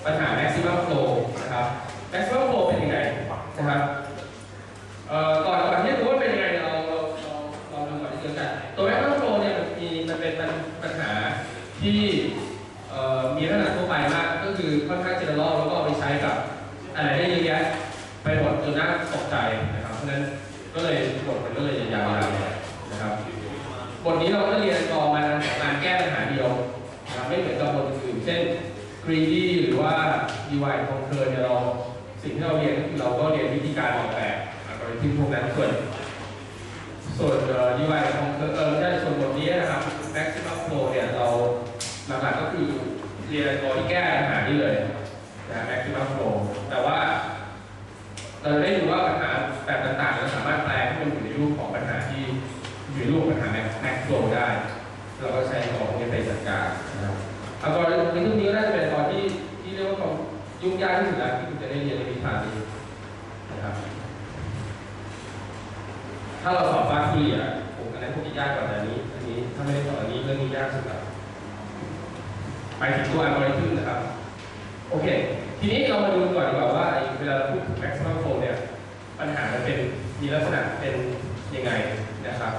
ปัญหา maximum flow นะครับ maximum flow เป็นยังไงนะครับก่อนที่จะรู้ว่าเป็นยังไงเราดูก่อนที่จะกันตัว maximum flow เนี่ยมันเป็นปัญหาที่มีลักษณะทั่วไปมากก็คือค่อนข้าง general แล้วก็เอาไปใช้กับอะไรได้เยอะแยะไปหมดจนน่าตกใจนะครับเพราะฉะนั้นก็เลยบทมันก็เลยยาวๆนะครับบทนี้เราก็เรียนต่อมาของการแก้ปัญหาเดียวนะครับไม่เหมือนกับบทอื่นเช่น greedy หรือว่า divide conquer เนี่ยสิ่งที่เราเรียนก็คือเราก็เรียนวิธีการออกแบบอัลกอริทึมพวกนั้นส่วน divide conquer ได้ส่วนบทนี้นะครับ maximum flow เนี่ยเราหลักๆก็คือเรียนตัวที่แก้ปัญหานี้เลยนะ maximum flow แต่ว่าเราได้ดูว่าปัญหาแบบต่างๆเราสามารถแปลให้มันอยู่ในรูปของปัญหาที่อยู่ในรูปปัญหา max flow ได้เราก็ใช้ของนี้ไปจัดการนะครับเอาตอนในทุกนี้ก็น่าจะเป็นตอนที่เรียกว่าความยุ่งยากที่สุดแล้วที่คุณจะได้เรียนในวิชานี้นะครับถ้าเราสอบฟาสต์ฟูลี่ผมอันนั้นพวกที่ยากกว่าอันนี้ถ้าไม่ได้สอนอันนี้เรื่องนี้ยากสุดแล้วไปถึงตัวอัลกอริทึมนะครับโอเคทีนี้เรามาดูก่อนดีกว่าว่าเวลาพูดถึง maximum flow เนี่ยปัญหามันเป็นมีลักษณะเป็นยังไงนะครับ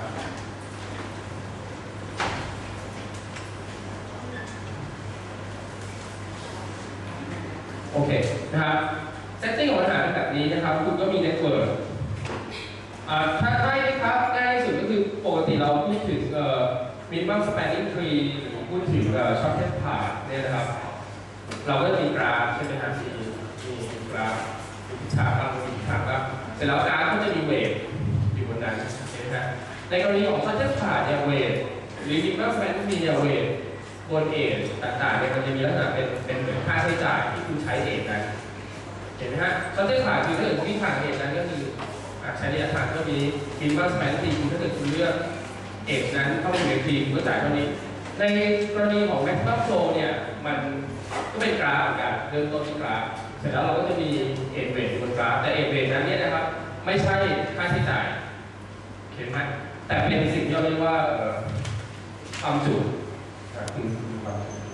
โอเคนะครับ setting ของปัญหาเป็นแบบนี้นะครับคุณก็มี network ถ้าง่ายครับง่ายที่สุดก็คือปกติเราพูดถึงminimum spanning tree หรือพูดถึงshortest path เนี่ยนะครับเราก็จะมีกราฟใช่ไหมครับมีกราฟมีฉากบ้างมีฉากบ้างเสร็จแล้วกราฟก็จะมีเวทอยู่บนนั้นใช่ไหมครับในกรณีของ shortest path เนี่ยเวทหรือ minimum spanning tree เนี่ยเวทบนเอทต่างๆเนี่ยมันจะมีลักษณะเป็นเหมือนค่าใช้จ่ายที่คุณใช้เอทนั้นเห็นไหมฮะshortest pathคือถ้าเกิดวิ่งผ่านเอทนั้นก็คือใช้ระยะทางเท่านี้ minimum spanning tree คือถ้าเกิดคุณเลือกเอทนั้นเข้าไปในทีมก็จ่ายเท่านี้ในกรณีของ maximum flow เนี่ยมันก็เป็นกราฟเหมือนกันเริ่มต้นที่กราฟเสร็จแล้วเราก็จะมีเอทเวทบนกราฟแต่เอทเวทนั้นเนี่ยนะครับไม่ใช่ค่าใช้จ่ายเห็นไหมแต่เป็นสิ่งที่เราเรียกว่าความจุคือความ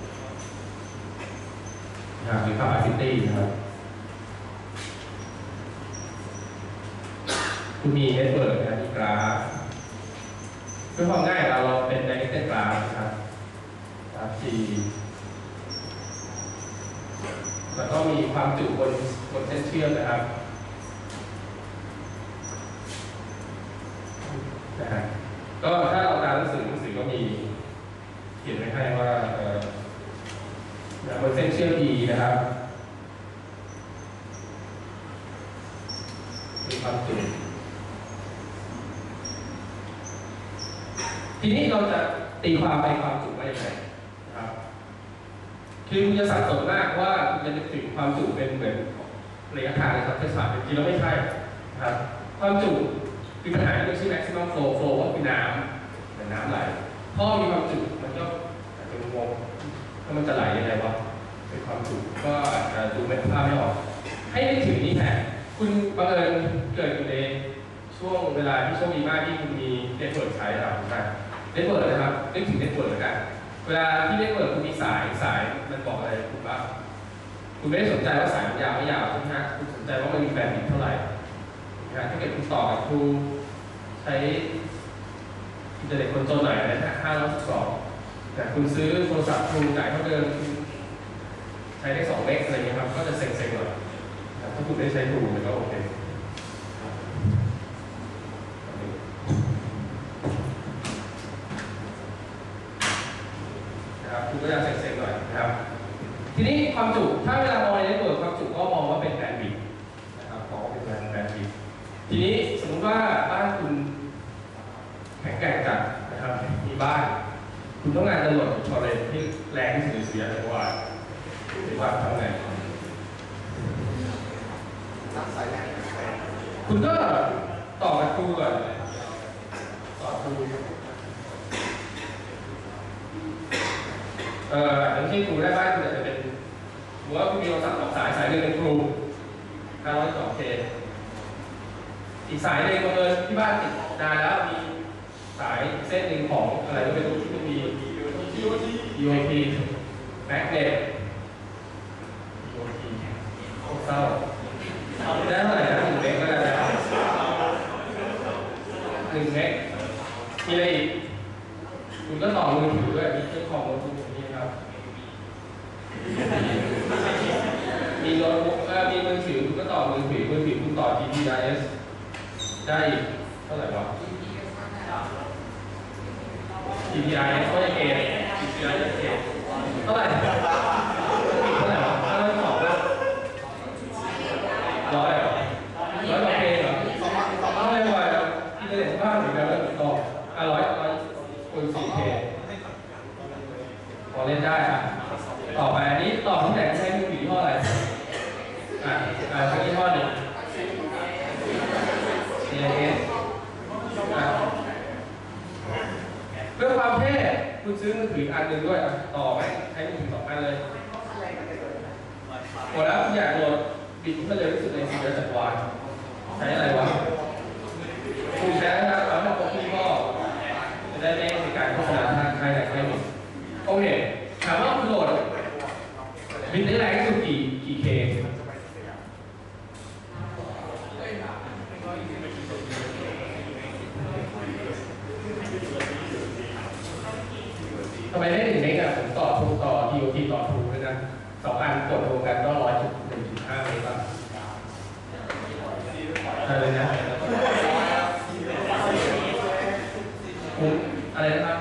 หรือ capacity นะครับคุณมีเน็ตเวิร์กนะมีกราฟเพื่อความง่ายเราเป็น directed graph นะครับกราฟ G แล้วก็มีความจุบนเส้นเชื่อมนะครับก็ถ้าเราตามหนังสือก็มีเขียนไว้ให้ว่าบนเส้นเชื่อม E นะครับมีความจุทีนี้เราจะตีความไปความจุว่าอย่างไรนะครับคือคุณจะสับสนมากว่าคุณจะนึกถึงความจุเป็นเหมือนระยะทางในทางเทคนิคจริงๆแล้วไม่ใช่นะครับความจุคือปัญหาที่เราชื่อ maximum flow ก็คือน้ำไหลท่อมีความจุมันก็อาจจะงงถ้ามันจะไหลยังไงวะเป็นความจุก็อาจจะดูไม่ภาพไม่ออกให้นึกถึงนี้แทนคุณบังเอิญเกิดอยู่ในช่วงเวลาที่โชคดีมากที่คุณมีเน็ตเวิร์กใช้เราได้เน็ตเวิร์กนะครับนึกถึงเน็ตเวิร์กแล้วกันเวลาที่เน็ตเวิร์กคุณมีสายมันบอกอะไรคุณบ้างคุณไม่ได้สนใจว่าสายมันยาวไม่ยาวใช่ไหมฮะคุณสนใจว่ามันมีแบนด์วิดต์เท่าไหร่ถ้าเกิดคุณต่อกับครูใช้อินเทอร์เน็ตคนจนหน่อยนะ512แต่คุณซื้อโทรศัพท์ครูจ่ายเท่าเดิมใช้ได้2 เมกอะไรเงี้ยครับก็จะเซ็งๆหน่อยถ้าคุณได้ใช้ครูมันก็โอเคนะครับคุณก็จะเซ็งๆหน่อยนะครับทีนี้ความจุถ้าเวลามองในเน็ตเวิร์กความจุก็มองว่าเป็นแบนด์วิดต์นะครับมองว่าเป็นแบนด์วิดต์ทีนี้สมมติว่าบ้านคุณแข็งแกร่งจัดนะครับมีบ้านคุณต้องการจะโหลดทอร์เรนต์ที่แรงที่สุดเสียเลยว่าหรือว่าทำไงคุณก็ต่อกับครูก่อนต่อครูอย่างที่ครูได้บ้านคุณอาจจะเป็นหรือว่าคุณมีโทรศัพท์สายหนึ่งเป็นครู502K อีกสายหนึ่งบังเอิญที่บ้านติดนานแล้วมีสายเส้นหนึ่งของอะไรก็ไม่รู้ที่มันมี UAP Magnet UAP เศร้าได้เท่าไหร่นะ1 เมกก็ได้แล้ว1 เมกมีอะไรอีกคุณก็ต่อมือถือด้วยมีเครื่องคอมโน้ตบุ๊กอย่างนี้ครับมีโน้ตบุ๊กมีมือถือคุณก็ต่อมือถือคุณต่อ GPRS ได้อีกเท่าไหร่วะ GPRS ก็ยังเกณฑ์ GPRS เกณฑ์เท่าไหร่เท่าไหร่วะถ้าเราตอบแล้ว100 เหรอ100 กว่าเกณฑ์เหรอเอาเลยว่าอินเทอร์เน็ตบ้านเหมือนกันแล้วต่อ100 คูณ 4K พอเล่นได้อ่ะต่อไปอันนี้ต่อที่ไหนใช้มือถือยี่ห้ออะไรใช้ยี่ห้อหนึ่ง CIS เพื่อความเท่คุณซื้อมือถืออันหนึ่งด้วยต่อไหมใช้มือถือ2 อันเลยหมดแล้วคุณอยากโหลดบิตที่มันเร็วที่สุดในซีรีส์จักรวาลใช้อะไรวะคุณใช้นะครับแล้วมันก็พี่พ่อจะได้ไม่มีการโฆษณาทางใครไหนใครหมดโอเคถามว่าคุณโหลดบิตได้แรงที่สุดกี่เคทำไมได้1 เมกอะผมต่อ TOT ต่อทูเลยนะ2 อันกดรวมกันก็101.5 เมกะใช่เลยนะอะไรนะครับ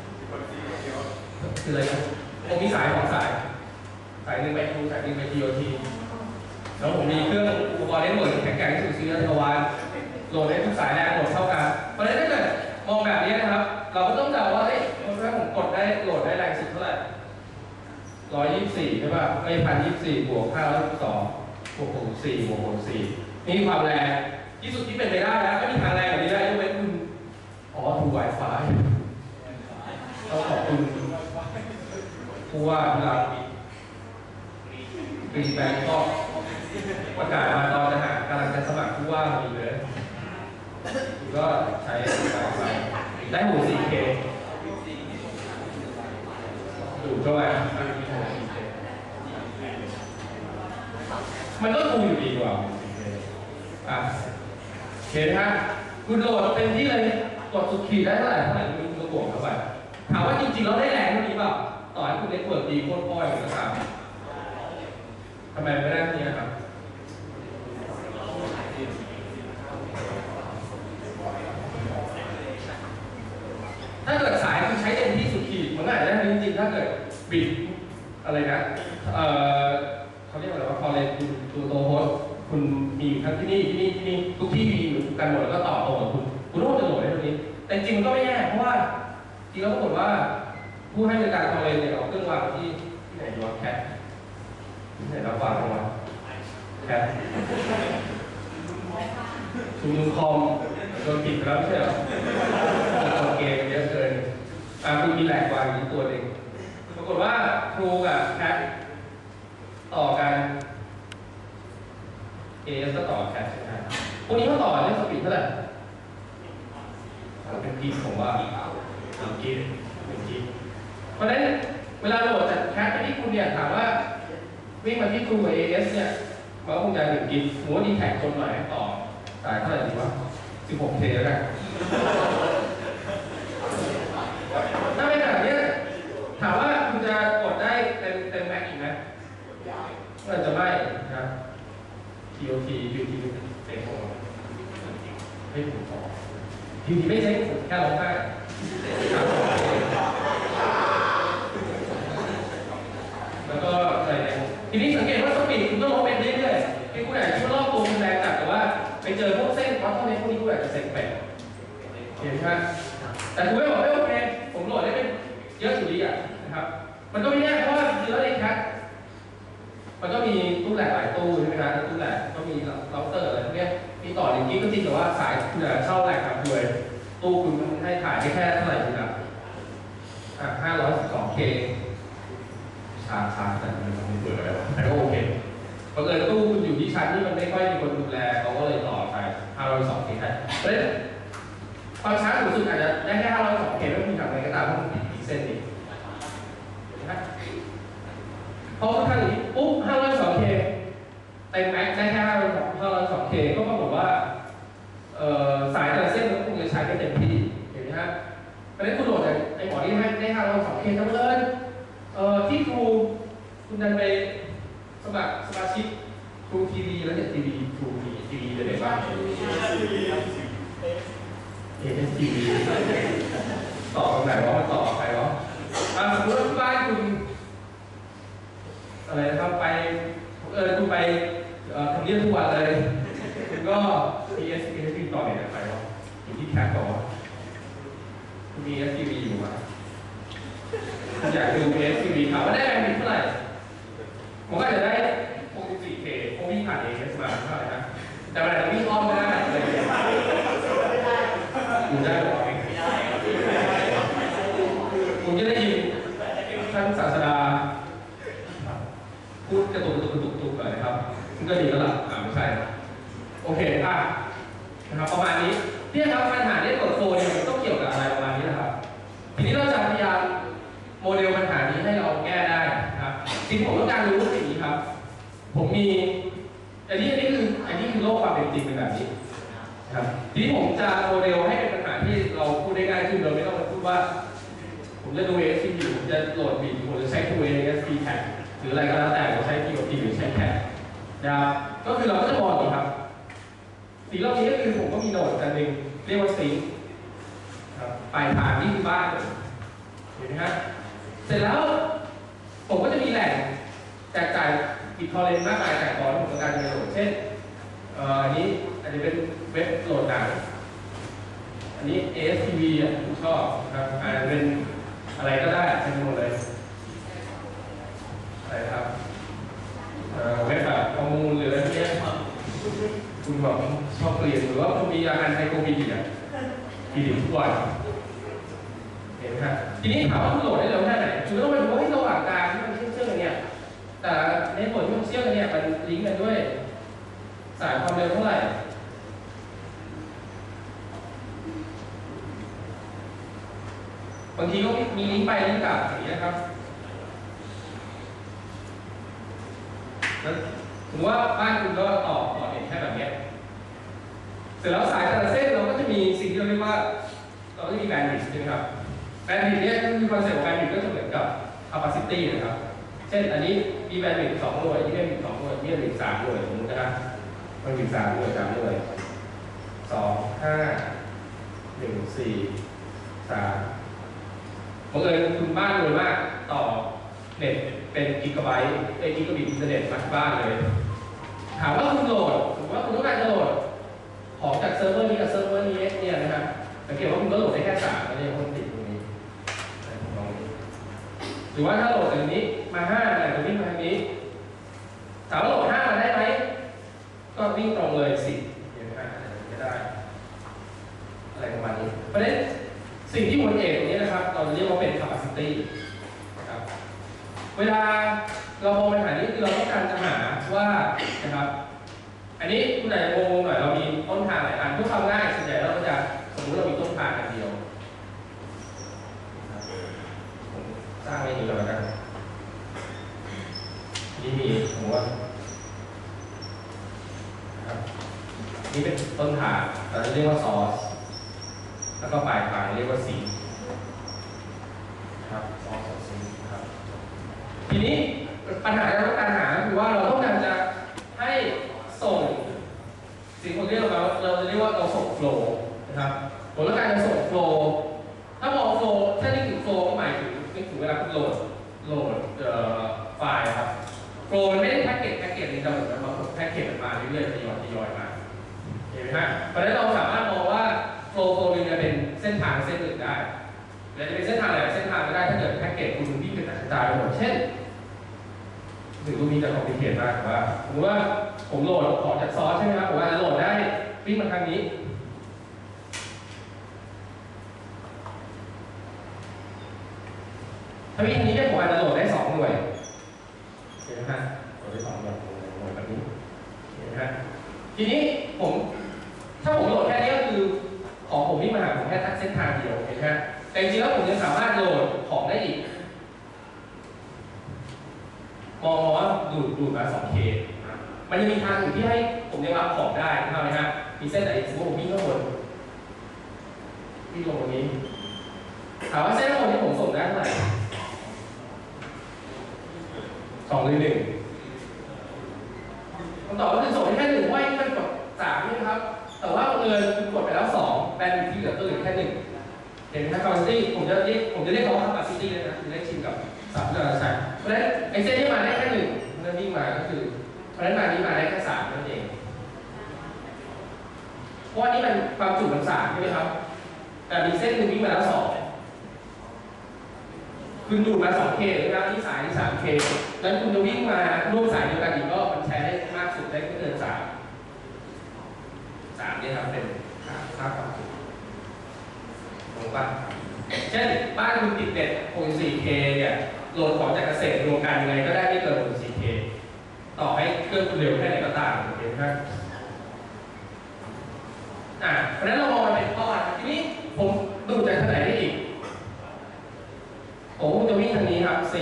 คืออะไรนะผมมีสาย2 สายหนึ่งไปทูสายหนึ่งไป TOT แล้วผมมีเครื่องอุปกรณ์เล่นโหลดแข็งแกร่งที่สุดซีรีส์จักรวาลโหลดได้ทุกสายแรงโหลดเท่ากันเพราะฉะนั้นถ้าเกิดมองแบบนี้นะครับเราก็ต้องเดาว่าเฮ้ยผมกดได้โหลดได้แรงสุดเท่าไหร่124ใช่ป่ะไม่1,024 บวก 512 บวก 64 บวก 64นี่ความแรงที่สุดที่เป็นไปได้แล้วไม่มีทางแรงแบบนี้ได้ยกเว้นคุณทู Wi-Fi ต้องขอบคุณผู้ว่าที่เราปีแบงก็ประกาศมาตอนจะหากำลังจะสมัครผู้ว่ามีเลยก็ใช้ Wi-Fi ได้หู 4K ดูเข้าไปมันก็ดูอยู่ดีกว่าเห็นไหมฮะคุณโหลดเต็มที่เลยกดสุดขีดได้เท่าไหร่คุณก็บวกเข้าไปถามว่าจริงๆเราได้แรงเท่านี้เปล่าต่อให้คุณเน็ตเวิร์กดีโคตรพ่อยก็ตามทำไมไม่ได้เท่านี้ครับถ้าเกิดสายคุณใช้เต็มที่สุดขีดมันอาจจะได้จริงๆถ้าเกิดบิดอะไรนะเขาเรียกว่าอะไรว่าพอเลยตัวโฮสคุณมีอยู่ทั้งที่นี่ทุกที่มีอยู่กันหมดแล้วก็ต่อตรงกับคุณรู้ว่าจะโหลดได้เท่านี้แต่จริงมันก็ไม่แย่เพราะว่าจริงแล้วปรากฏว่าผู้ให้บริการพอเลยเนี่ยเอาเครื่องวางที่ไหนดีวะแคทที่ไหนรับวางวะแคทชุมนุมคอมโดนปิดไปแล้วไม่ใช่เหรอโอเคเยอะเกินคุณมีแหลกวางอยู่ตัวเองปรากฏว่าครูกับแคทต่อกันAS ก็ต่อแคทใช่ไหมพวกนี้เขาต่อเรื่องสปีดเท่าไหร่เป็นกิกผมว่าเป็นกิกเพราะฉะนั้นเวลาโหลดจากแคทไปที่คุณเนี่ยถามว่าวิ่งมาที่ครูกับ AS เนี่ยมันก็คงจะ1 กิกหัวดีแท็กคนหน่อยต่อสายเท่าไหร่ดีวะ16K แล้วกันถ้าเป็นแบบนี้ถามว่าคุณจะกดได้เต็มแม็กอีกไหมก็จะไม่นะครับ TOT UT เซ็งผมไม่ผมขอ UT ไม่เซ็งผมแค่ร้องไห้แล้วก็อะไรเนี่ยทีนี้สังเกตว่าสปีดคุณต้องลดไปเรื่อยๆที่คุณอาจจะคิดว่ารอบตัวคุณแรงจัดแต่ว่าไปเจอพวกเส้นวัดเท่านี้พวกนี้คุณอาจจะเซ็งไปเห็นไหมแต่คุณไม่บอกไม่โอเคผมโหลดได้เป็นเยอะอยู่ดีอ่ะนะครับมันก็ไม่แน่เพราะว่าจริงๆแล้วในแคทมันก็มีตู้แหลกหลายตู้ใช่ไหมครับตู้แหลกก็มีเราเตอร์อะไรพวกนี้มีต่อ1 กิกก็จริงแต่ว่าสายคุณจะเข้าแหลกครับด้วยตู้คุณให้ถ่ายได้แค่เท่าไหร่ดีครับ512K ชาแต่มันเบื่อแล้วแต่ก็โอเคเพราะเกิดตู้คุณอยู่ที่ชั้นที่มันไม่ค่อยมีคนดูแลเขาก็เลยต่อไป512K ให้เพราะฉะนั้นความช้าสูงสุดอาจจะได้แค่512Kไม่มีทำอะไรก็ตามเพราะมันติดเส้นอีกพอคุณทำอย่างนี้ปุ๊บ512K เต็มแม็สมาชิก True TV แล้วเนี่ย TV True TV จะเด็ดบ้าง ASTV ต่อตรงไหนวะมันต่อใครวะสมมติว่าที่บ้านคุณอะไรนะครับไปคุณไปทำเนียบทุกวันเลยคุณก็ ASTV ต่อเนี่ยใครวะอยู่ที่แคปต่อคุณมี ASTV อยู่ไหมอยากดู ASTV ถามว่าได้แบนด์วิดเท่าไหร่ผมก็จะได้ 64K คงวิ่งผ่าน AS มาเท่าไหร่นะแต่มันอาจจะวิ่งอ้อมไม่ได้เลยดูได้หรอคุณจะได้ยินท่านศาสดาพูดกระตุกเลยนะครับมันก็ดีแล้วล่ะไม่ใช่โอเคนะครับประมาณนี้เนี่ยครับปัญหาเนี่ยกดโฟเนี่ยมันต้องเกี่ยวกับอะไรประมาณนี้นะครับทีนี้เราจะพยายามโมเดลปัญหานี้ให้เราแก้ได้นะครับสิ่งที่ผมต้องการรู้สิ่งนี้ครับผมมีอันนี้คือโลกความเป็นจริงเป็นแบบนี้ครับทีนี้ผมจะโมเดลให้เป็นปัญหาที่เราพูดได้ง่ายขึ้นโดยไม่ต้องมาพูดว่าผมจะดู ASCP ผมจะโหลดบิตผมจะใช้ True ASP tag หรืออะไรก็แล้วแต่ผมใช้ POP หรือใช้ tag นะครับก็คือเราก็จะบอกอย่างนี้ครับสีรอบนี้ก็คือผมก็มีโหนดอันหนึ่งเรียกว่าซิงค์ครับปลายทางที่คือบ้านเห็นไหมครับเสร็จแล้วผมก็จะมีแหล่งแจกจ่ายบิตคอยน์มากมายแต่ก่อนผมต้องการจะโหลดเช่นอันนี้อาจจะเป็นเว็บโหลดหนังอันนี้ ASTV ผมชอบนะครับอาจจะเป็นอะไรก็ได้เป็นหมดเลยอะไรครับเว็บแบบข้อมูลหรืออะไรเงี้ยคุณบอกชอบเรียนหรือว่าคุณมีอาการไซโควิดกี่ทุกวันเห็นไหมครับทีนี้ถามว่าคุณโหลดได้เร็วแค่ไหนคุณต้องไปดูว่าที่ระหว่างกลางที่มันเชื่อมกันเนี่ยแต่ในผลที่มันเชื่อมกันเนี่ยมันลิงก์กันด้วยสายความเร็วเท่าไหร่บางทีก็มีลิงก์ไปลิงก์กลับอย่างนี้นะครับสมมติว่าบ้านคุณก็ต่อเน็ตแค่แบบนี้เสร็จแล้วสายแต่ละเส้นเราก็จะมีสิ่งที่เราเรียกว่าเราจะมีแบนด์วิดต์ใช่ไหมครับแบนด์วิดต์เนี่ยคือคอนเซ็ปต์ของแบนด์วิดต์ก็จะเหมือนกับ capacity นะครับเช่นอันนี้มีแบนด์วิดต์2 หน่วยนี่แบนด์วิดต์2 หน่วยนี่แบนด์วิดต์3 หน่วยสมมตินะครับแบนด์วิดต์3 หน่วย3 หน่วย2 5 1 4 3บังเอิญคุณบ้านรวยมากต่อเน็ตเป็นกิกะไบต์กิกะบิตอินเทอร์เน็ตมาที่บ้านเลยถามว่าคุณโหลดสมมติว่าคุณต้องการจะโหลดของจากเซิร์ฟเวอร์นี้กับเซิร์ฟเวอร์นี้เนี่ยนะครับสังเกตว่าคุณก็โหลดได้แค่3แล้วเนี่ยคุณติดตรงนี้หรือว่าถ้าโหลดจากนี้มา5แต่จะวิ่งมาทางนี้ถามว่าโหลด5มาได้ไหมก็วิ่งตรงเลย10อย่างนี้จะได้อะไรประมาณนี้เพราะฉะนั้นสิ่งที่วนเอกตรงนี้นะครับเราเรียกว่าเป็น capacity นะครับเวลาเรามองปัญหานี้คือเราต้องการจะหาว่านะครับอันนี้คุณไหนงงหน่อยเรามีต้นทางหลายอันเพื่อความง่ายส่วนใหญ่เราก็จะสมมติเรามีต้นทางอันเดียวผมสร้างไม่ดีแล้วกันนี่มีผมว่านะครับนี่เป็นต้นทางเราจะเรียกว่า source แล้วก็ปลายทางเรียกว่า sink ครับ source กับ sink ครับทีนี้ปัญหาที่เราต้องการหาคือว่าเราต้องการจะให้ส่งสิ่งที่เราจะเรียกว่าเราส่งโฟล์นะครับผมต้องการจะส่งโฟล์ถ้ามองโฟล์ถ้านึกถึงโฟล์ก็หมายถึงนึกถึงเวลาคุณโหลดไฟล์ครับโฟล์มันไม่ได้แพ็กเกจนี้แต่เหมือนมันแพ็กเกจมันมาเรื่อยๆทยอยมาเห็นไหมฮะเพราะฉะนั้นเราสามารถมองว่าโฟล์นึงจะเป็นเส้นทางเส้นอื่นได้หรือจะเป็นเส้นทางอะไรเส้นทางก็ได้ถ้าเกิดแพ็กเกจคุณวิ่งเป็นกระจายไปหมดเช่นถึงตรงนี้จะคอมพลีเคทมากแต่ว่าสมมติว่าผมโหลดของจากซอสใช่ไหมครับผมอาจจะโหลดได้วิ่งมาทางนี้ถ้าวิ่งทางนี้เนี่ยผมอาจจะโหลดได้2 หน่วยเห็นไหมฮะโหลดได้2 หน่วยแบบนี้เห็นไหมฮะทีนี้ถ้าผมโหลดแค่นี้ก็คือของผมวิ่งมาหาผมแค่เส้นทางเดียวเห็นไหมฮะแต่จริงๆแล้วผมยังสามารถโหลดของได้อีกมองว่าดูดมา 2K มันยังมีทางอื่นที่ให้ผมยังรับของได้ใช่ไหมฮะมีเส้นไหนสมมติผมวิ่งข้างบนวิ่งลงตรงนี้ถามว่าเส้นข้างบนที่ผมส่งได้เท่าไหร่2 หรือ 1 ำตอบก็คือส่งได้แค่1ว่ามันกด3ใช่ไหมครับแต่ว่าบังเอิญคุณกดไปแล้ว2แบนด์ที่เหลือก็เหลือแค่1เห็นไหมครับ capacity ผมจะเรียกเขาว่า capacity เลยนะคือเลขชินกับศัพท์ที่เราจะใช้เพราะฉะนั้นไอ้เส้นที่มาได้แค่1เพราะฉะนั้นวิ่งมาก็คือเพราะฉะนั้นมานี้มาได้แค่3นั่นเองเพราะว่านี่มันความจุมัน3ใช่ไหมครับแต่มีเส้นหนึ่งวิ่งมาแล้ว2คุณดูดมา 2K หรือว่าที่สายที่ 3K แล้วคุณจะวิ่งมาร่วมสายเดียวกันอีกก็มันใช้ได้มากสุดได้ไม่เกิน3เนี่ยครับเป็นค่าความจุถูกป่ะเช่นบ้านคุณติดเน็ต 64K เนี่ยโหลดของจากเกษตรรวมกันยังไงก็ได้ไม่เกิน 64K ต่อให้เครื่องคุณเร็วแค่ไหนก็ตามเห็นไหมเพราะฉะนั้นเรามองมันเป็นก้อนทีนี้ผมดูจากทางไหนได้อีกผมจะวิ่งทางนี้ครับ4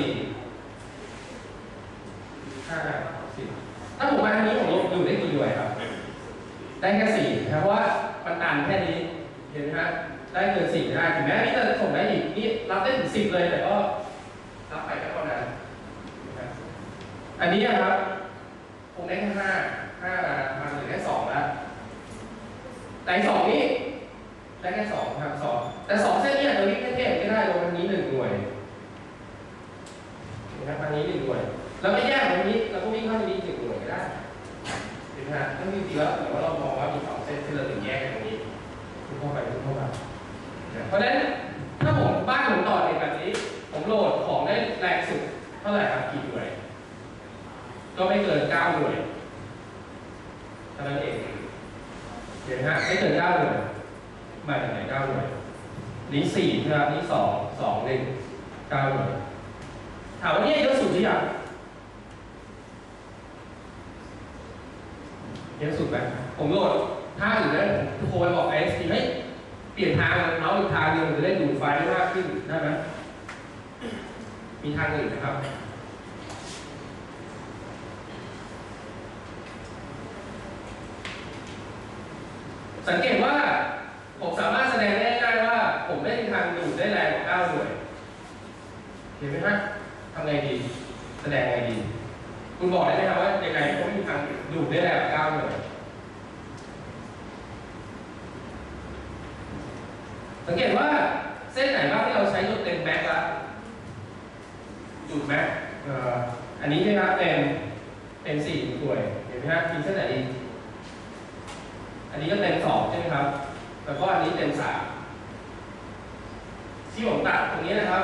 5 10ถ้าผมมาทางนี้ผมอยู่ได้กี่หน่วยครับได้แค่4นะครับเพราะว่ามันตันแค่นี้เห็นไหมครับได้เกิน4ไม่ได้ถึงแม้นี่จะส่งได้อีกนี่รับได้ถึง10เลยแต่ก็รับไปแค่เท่านั้นอันนี้ครับผมได้แค่5มาเหลือแค่2แล้วแต่2นี้ได้แค่2ครับ2แต่2เส้นนี้อาจจะวิ่งเท่ๆไม่ได้ลงทางนี้1หน่วยนะครับทางนี้1หน่วยแล้วไม่แยกตรงนี้เราก็วิ่งเข้าทางนี้1หน่วยก็ได้เห็นไหมฮะถ้าจริงๆแล้วแต่ว่าเรามองว่ามี2เส้นที่เราถึงแยกกันตรงนี้เข้าไปเพราะฉะนั้นถ้าผมบ้านผมต่อเองแบบนี้ผมโหลดของได้แรงสุดเท่าไหร่ครับกี่หน่วยก็ไม่เกิน9หน่วยเท่านั้นเองเห็นไหมฮะไม่เกิน9หน่วยมาจากไหน9หน่วยนี้4นะครับนี้2 2 1 9หน่วยถามว่านี่เยอะสุดหรือยังเยอะสุดไหมผมโหลดถ้าอื่นได้ผมโทรไปบอก ISP ให้เปลี่ยนทางเอาอีกทางนึงจะได้ดูดไฟได้มากขึ้นได้ไหมมีทางอื่นนะครับสังเกตว่าผมสามารถแสดงได้ง่ายว่าผมได้ทางดูดได้แรงกว่า9หน่วยเห็นไหมฮะทำไงดีแสดงไงดีคุณบอกได้ไหมครับว่ายังไงผมมีทางดูดได้แรงกว่า9หน่วยสังเกตว่าเส้นไหนบ้างที่เราใช้จนเต็มแม็กซ์แล้วจุดแม็กซ์อันนี้ใช่ไหมครับเป็น4หน่วยเห็นไหมครับมีเส้นไหนอีกอันนี้ก็เต็ม2ใช่ไหมครับแล้วก็อันนี้เต็ม3ที่ผมตัดตรงนี้นะครับ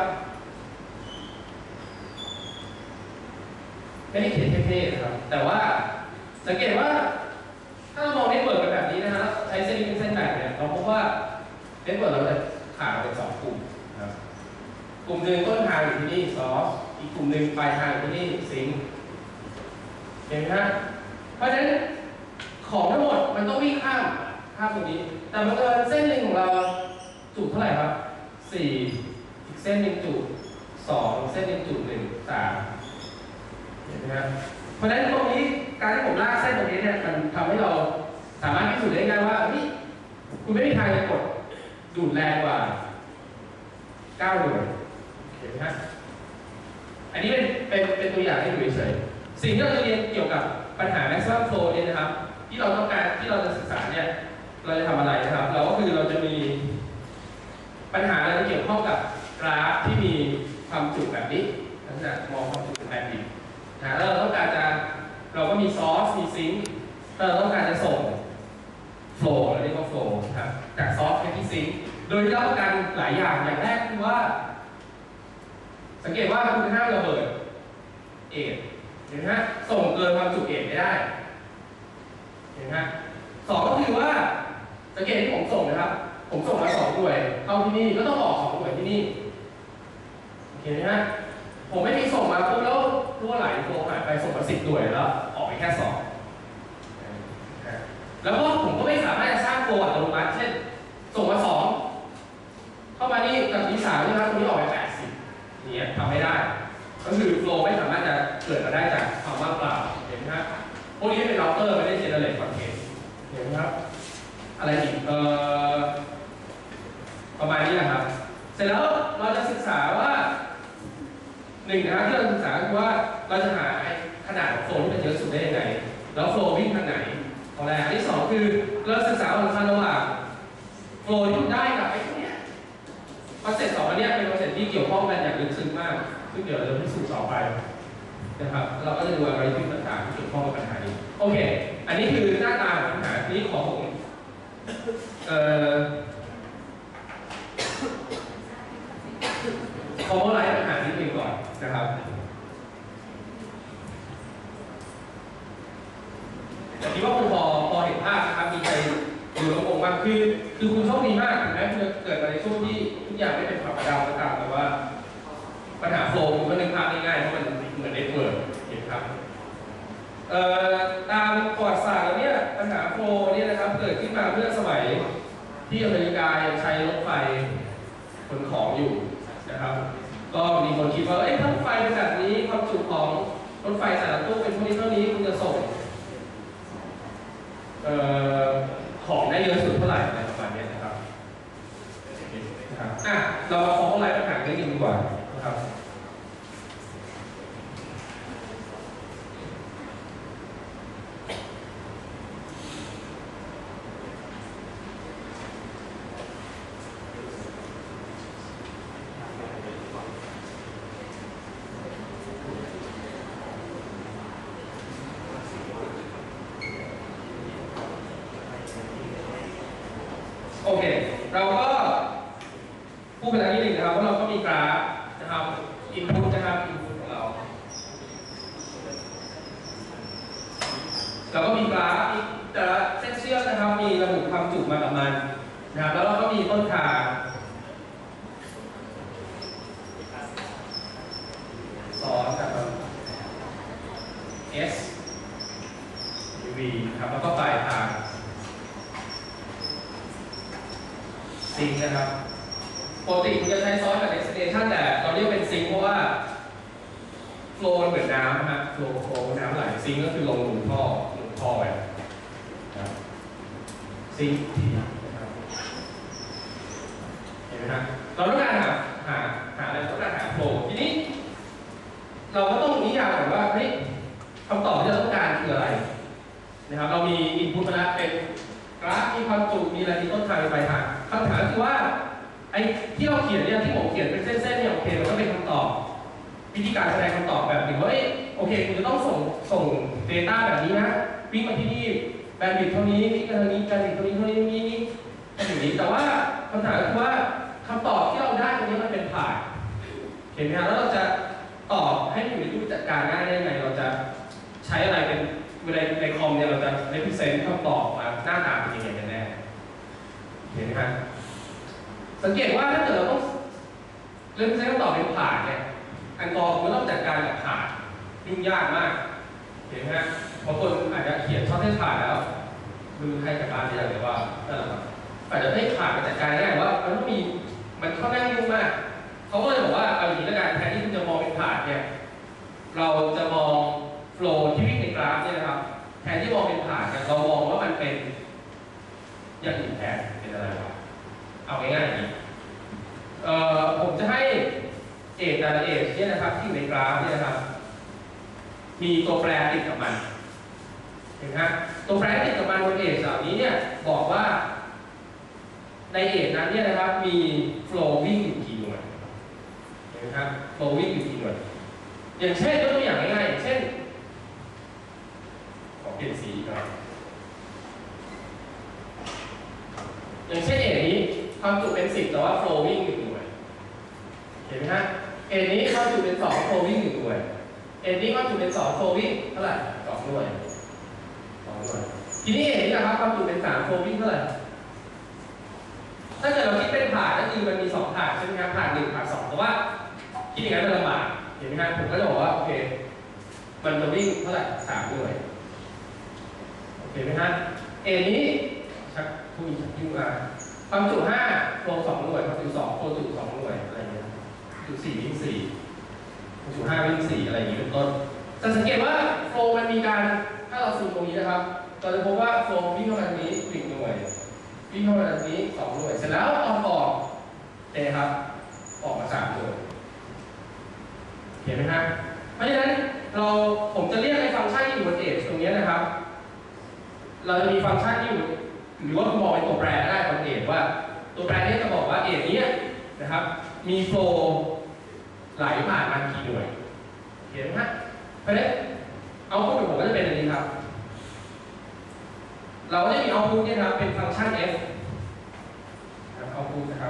ไม่ได้เขียนเท่ๆนะครับแต่ว่าสังเกตว่าถ้าเรามองเน็ตเวิร์กแบบนี้นะครับใช้เส้นนี้เป็นเส้นแบ่งเนี่ยเราพบว่าเน็ตเวิร์กเราจะขาดเป็น2กลุ่มนะครับกลุ่มหนึ่งต้นทางอยู่ที่นี่ซอสอีกกลุ่มหนึ่งปลายทางอยู่ที่นี่ซิงค์เห็นไหมฮะเพราะฉะนั้นของทั้งหมดมันต้องวิ่งข้ามตรงนี้แต่บังเอิญเส้นหนึ่งของเราจุดเท่าไหร่ครับ4อีกเส้นหนึ่งจุด2เส้นหนึ่งจุด1 3เห็นไหมครับเพราะฉะนั้นตรงนี้การที่ผมลากเส้นตรงนี้เนี่ยมันทำให้เราสามารถพิสูจน์ได้ง่ายว่าคุณไม่มีทางจะกดดูดแรงกว่า9หน่วยเห็นไหมครับอันนี้เป็นตัวอย่างให้ดูเฉยๆสิ่งที่เราจะเรียนเกี่ยวกับปัญหา maximum flow เนี่ยนะครับที่เราต้องการที่เราจะศึกษาเนี่ยเราจะทำอะไรนะครับเราก็คือเราจะมีปัญหาอะไรที่เกี่ยวข้องกับกราฟที่มีความจุแบบนี้ลักษณะมองความจุเป็นแบบนี้แล้วเราก็มีซอสมีซิงค์เราต้องการจะส่งโฟลว์เราเรียกว่าโฟลว์ครับจากซอสไปที่ซิงค์โดยที่เราต้องการหลายอย่างอย่างแรกคือว่าสังเกตว่าคุณห้ามระเบิดเอทเห็นไหมฮะส่งเกินความจุเอทไม่ได้เห็นไหมฮะ2ก็คือว่าสังเกตที่ผมส่งนะครับผมส่งมา2หน่วยเข้าที่นี่ก็ต้องออก2หน่วยที่นี่เห็นไหมฮะผมไม่มีส่งมาปุ๊บแล้วรั่วไหลโฟล์หายไปส่งมา10หน่วยแล้วออกไปแค่2แล้วก็ผมก็ไม่สามารถจะสร้างโฟล์อัตโนมัติเช่นส่งมา2เข้ามานี่กับที่3นี่ครับตรงนี้ออกไป80เนี่ยทำไม่ได้ก็คือโฟล์ไม่สามารถจะเกิดมาได้จากความว่างเปล่าเห็นไหมครับพวกนี้เป็นเราเตอร์ไม่ได้เจเนเรตคอนเทนต์เห็นไหมครับอะไรอีกประมาณนี้นะครับเสร็จแล้วเราจะศึกษาว่า1นะครับที่เราศึกษาคือว่าเราจะหาขนาดของโฟล์ที่มันเยอะสุดได้ยังไงแล้วโฟล์วิ่งทางไหนข้อแรกอันที่สองคือเราศึกษาความสัมพันธ์ระหว่างโฟล์ที่ได้กับไอ้เนี้ยคอนเซ็ปต์สองอันนี้เป็นคอนเซ็ปต์ที่เกี่ยวข้องกันอย่างลึกซึ้งมากซึ่งเดี๋ยวเราจะพิสูจน์ต่อไปนะครับเราก็จะดูอะไรที่ต่างๆที่เกี่ยวข้องกับปัญหานี้โอเคอันนี้คือหน้าตาของปัญหานี้ของผมขอไล่ปัญหานิดนึงก่อนนะครับแต่คิดว่าคุณพอเห็นภาพนะครับมีใครดูแล้วงงมากคือคุณโชคดีมากถึงแม้คุณจะเกิดมาในช่วงที่ทุกอย่างไม่เป็นผับกระดาวก็ตามแต่ว่าปัญหาโฟล์คุณก็นึกภาพง่ายๆเพราะมันเหมือนเน็ตเวิร์กเห็นครับตามประวัติศาสตร์แล้วเนี่ยปัญหาโฟล์เนี่ยนะครับเกิดขึ้นมาเมื่อสมัยที่อเมริกายังใช้รถไฟขนของอยู่นะครับก็มีคนคิดว่าถ้ารถไฟเป็นแบบนี้ความจุของรถไฟแต่ละตู้เป็นเท่านี้คุณจะส่งของได้เยอะสุดเท่าไหร่อะไรประมาณนี้นะครับเรามาฟ้องรายปัญหาเรื่องนี้ดีกว่านะครับโอเคเราก็พูดไปแล้วนิดหนึ่งนะครับว่าเราก็มีกราฟนะครับอินพุตนะครับอินพุตของเราก็มีกราฟแต่ละเส้นเชือกนะครับมีระบุความจุมากับมันนะครับแล้วเราก็มีต้นทางซ้อนกับ S V ครับแล้วก็ปลายทางซิงค์นะครับปกติคุณจะใช้ซอสกับ destination แต่เราเรียกเป็นซิงค์เพราะว่าโฟลว์เหมือนน้ำนะฮะโฟลว์น้ำไหลซิงค์ก็คือลงหลุมท่อไปนะครับซิงค์ทีนะครับเห็นไหมฮะเราต้องการหาอะไรต้องการหาโฟลว์ทีนี้เราก็ต้องนิยามก่อนว่าคำตอบที่เราต้องการคืออะไรนะครับเรามีอินพุตมาแล้วเป็นกราฟมีความจุมีอะไรมีต้นทางมีปลายทางคำถามคือว่าไอ้ที่เราเขียนเนี่ยที่ผมเขียนเป็นเส้นๆเนี่ยโอเคมันก็เป็นคำตอบวิธีการแสดงคำตอบแบบหนึ่งว่าโอเคคุณจะต้องส่ง data แบบนี้นะวิ่งมาที่นี่แบนด์วิดเท่านี้วิ่งมาทางนี้แบนด์วิดเท่านี้นี่อย่างนี้แต่ว่าคำถามคือว่าคำตอบที่เราได้ตรงนี้มันเป็นผ่านเห็นไหมครับแล้วเราจะตอบให้อยู่ในรูปจัดการได้ยังไงเราจะใช้อะไรเป็นเวลาในคอมเนี่ยเราจะ represent คำตอบมาหน้าตาเป็นยังไงกันแน่เห็นไหมครับสังเกตว่าถ้าเกิดเราต้องrepresent คำตอบเป็นผ่านเนี่ยอันกอร์มันต้องจัดการกับผ่านยุ่งยากมากเห็นไหมฮะบางคนอาจจะเขียนชอบเส้นผ่านแล้วมือใครจัดการได้อย่างไรว่านั่นแหละครับอาจจะให้ผ่านมาจัดการง่ายว่ามันต้องมีมันค่อนข้างยุ่งมากเขาก็เลยบอกว่าเอาอย่างนี้ละกันแทนที่คุณจะมองเป็นผ่านเนี่ยเราจะมองโฟลว์ที่วิ่งในกราฟเนี่ยนะครับแทนที่มองเป็นผ่านเนี่ยเรามองว่ามันเป็นอย่างอื่นแทนเป็นอะไรวะเอาง่ายๆอย่างนี้ผมจะให้เอจแต่ละเอจเนี่ยนะครับที่อยู่ในกราฟเนี่ยนะครับมีตัวแปรติดกับมันเห็นไหมครับตัวแปรติดกับมันบนเอจเหล่านี้เนี่ยบอกว่าในเอจนั้นเนี่ยนะครับมีโฟลว์วิ่งอยู่กี่หน่วยเห็นไหมครับโฟลว์วิ่งอยู่กี่หน่วยอย่างเช่นยกตัวอย่างง่ายๆอย่างเช่นขอเปลี่ยนสีครับอย่างเช่นเอนี้ความจุเป็น10แต่ว่าโฟลว์วิ่ง1หน่วยเห็นไหมฮะเอนี้ความจุเป็น2โฟลว์วิ่ง1หน่วยเอนี้ความจุเป็น2โฟลว์วิ่งเท่าไหร่2หน่วยทีนี้เอนี้นะครับความจุเป็น3โฟลว์วิ่งเท่าไหร่ถ้าเกิดเราคิดเป็นผ่านก็คือมันมี2ผ่านใช่ไหมครับผ่าน1ผ่าน2แต่ว่าคิดอย่างนั้นมันลำบากเห็นไหมครับผมก็จะบอกว่าโอเคมันจะวิ่งเท่าไหร่3หน่วยโอเคไหมฮะเอนี้ชักคุยชักยุ่งมาความจุ5โฟลว์2หน่วยความจุ2โฟลว์จุ2หน่วยอะไรเงี้ยจุ4วิ่ง4ความจุ5วิ่ง4อะไรอย่างนี้เป็นต้นจะสังเกตว่าโฟลว์มันมีการถ้าเราซูมตรงนี้นะครับเราจะพบว่าโฟลว์วิ่งเข้ามาทางนี้1หน่วยวิ่งเข้ามาทางนี้2หน่วยเสร็จแล้วตอนออกครับออกมา3หน่วยเห็นไหมครับเพราะฉะนั้นผมจะเรียกในฟังก์ชันที่อยู่บนเอจตรงนี้นะครับเราจะมีฟังก์ชันที่อยู่หรือว่าคุณมองเป็นตัวแปรก็ได้บนเอทว่าตัวแปรนี้จะบอกว่าเอทนี้นะครับมีโฟล์ไหลผ่านมากี่หน่วยเห็นไหมฮะเพราะฉะนั้นเอาพุทของผมก็จะเป็นอันนี้ครับเราก็จะมีเอาพุทเนี่ยครับเป็นฟังก์ชัน f เอาพุทนะครับ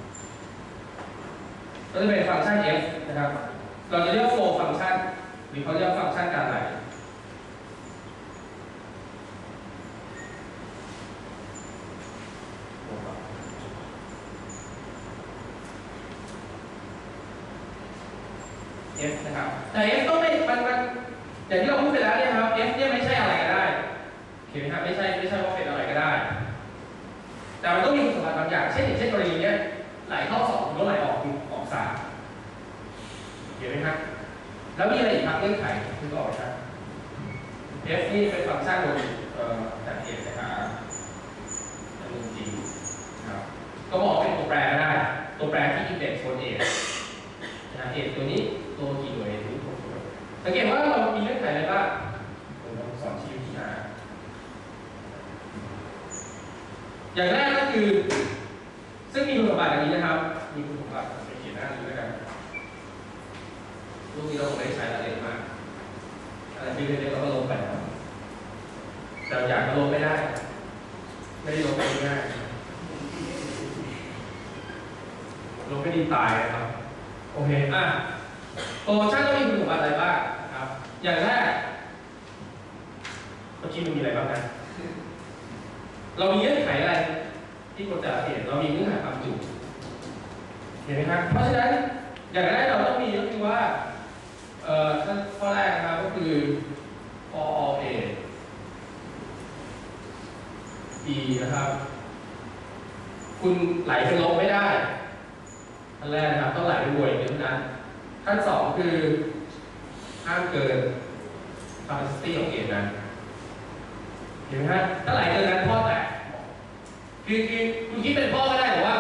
ก็จะเป็นฟังก์ชัน f นะครับเราจะเรียกโฟล์ฟังก์ชันหรือเขาเรียกฟังก์ชันการไหลf นะครับแต่ f ต้องไม่มันอย่างที่เราพูดไปแล้วเนี่ยครับ f เนี่ยไม่ใช่อะไรก็ได้เห็นไหมครับไม่ใช่ว่าเป็นอะไรก็ได้แต่มันต้องมีคุณสมบัติบางอย่างเช่นกรณีเนี้ยไหลเข้า2แล้วไหลออก3เห็นไหมครับแล้วมีอะไรอีกครับเงื่อนไขคือออกครับ f นี่เป็นฟังก์ชันบนจากเอทนะครับจำนวนจริงครับก็บอกเป็นตัวแปรก็ได้ตัวแปรที่อินเด็กซ์บนเอทเอทตัวนี้ตัวกี่หน่วยหรือ6หน่วยสังเกตว่าเรามีเงื่อนไขอะไรบ้างผมลองสอนชี้วิธีการอย่างแรกก็คือซึ่งมีคุณสมบัติอย่างนี้นะครับมีคุณสมบัติไปเขียนหน้านี้ด้วยกันรูปนี้เราไม่ได้ใช้ละเอียดมากอะไรที่เล็กๆเราก็ลงไปครับแต่อยากจะลงไม่ได้ลงไปง่ายลงไม่ดีตายนะครับโอเคโปรโมชั่นต้องมีคุณสมบัติอะไรบ้างครับอย่างแรกเมื่อกี้มันมีอะไรบ้างนะเรามีเงื่อนไขอะไรที่คนจะเห็นเรามีเงื่อนไขความจุเห็นไหมครับเพราะฉะนั้นอย่างแรกเราต้องมีก็คือว่าข้อแรกนะครับก็คือ for all a e นะครับคุณไหลเป็นลบไม่ได้ขั้นแรกนะครับต้องไหลเป็นบวกอย่างเดียวเท่านั้นขั้น2คือห้ามเกิน capacity ของเอทนั้นเห็นไหมฮะถ้าไหลเกินนั้นท่อแตกคือคุณคิดเป็นพ่อก็ได้หรือว่า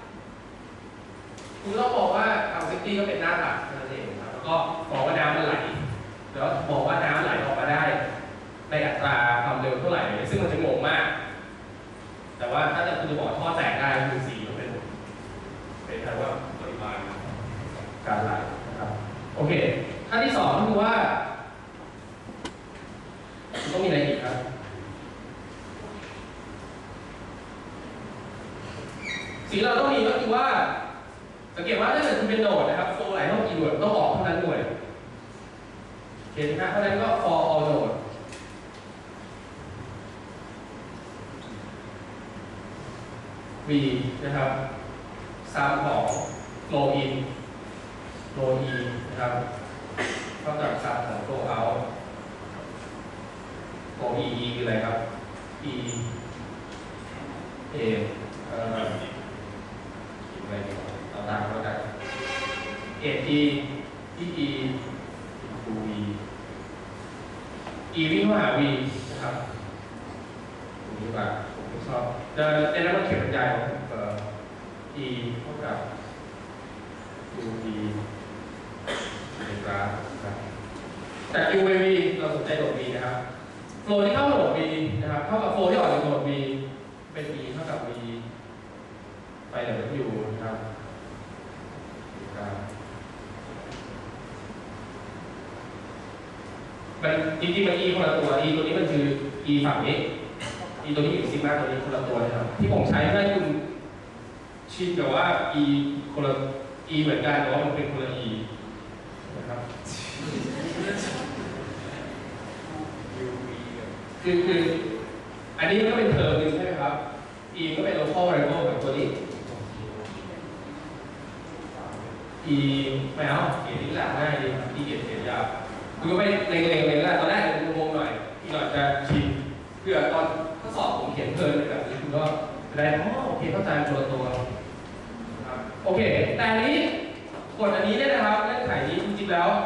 คุณต้องบอกว่า capacity ก็เป็นหน้าตัดนั่นเองครับแล้วก็บอกว่าน้ำมันไหลแล้วบอกว่าน้ำไหลออกมาได้ในอัตราความเร็วเท่าไหร่ซึ่งมันจะงงมากแต่ว่าถ้าคุณจะบอกท่อแตกได้คือ4ก็เป็นคำว่าปริมาณการไหลนะครับโอเคขั้นที่2ก็คือว่าต้องมีอะไรอีกครับสิ่งเราต้องมีก็คือว่าสังเกตว่าถ้าเกิดคุณเป็นโนดนะครับโฟไหลเท่ากี่หน่วยต้องออกเท่านั้นหน่วยเห็นไหมครับเพราะฉะนั้นก็ for all node v นะครับซัมของ flow in flow e นะครับเท่ากับซัมของ flow out flow e คืออะไรครับ e a อะไรดีเอาตามแล้วกัน a t e e คู v e วิ่งมาหา v นะครับตรงนี้ว่าผมไม่ชอบในนั้นมันเขียนบรรยายของe เท่ากับ u v ในกราฟนะครับจาก u v เราสนใจโดด v นะครับโฟล์ที่เข้าโดด v นะครับเท่ากับโฟล์ที่ออกจากโดด v เป็น e เท่ากับ v ไปเดี๋ยว u นะครับมันจริงๆมัน e คนละตัว e ตัวนี้มันคือ e ฝั่งนี้ e ตัวนี้อยู่ซิกมาตัวนี้คนละตัวนะครับที่ผมใช้เพื่อให้คุณชินกับว่า e คนละ e เหมือนกันแต่ว่ามันเป็นคนละ e นะครับคืออันนี้มันก็เป็นเทอมนึงใช่ไหมครับ e ก็เป็น local variable แบบตัวนี้ e ไม่เอาเขียนที่หลังง่ายดีที่เขียนยาวคือไปเล็งๆแล้วตอนแรกเป็นวงหน่อยอีกหน่อยจะชินเพื่อตอนทดสอบผมเขียนเพลินแบบนี้คุณก็ได้โอเคเข้าใจตัวครับโอเคแต่อันนี้กฎอันนี้เนี่ยนะครับเงื่อนไขนี้จริงๆแล้ว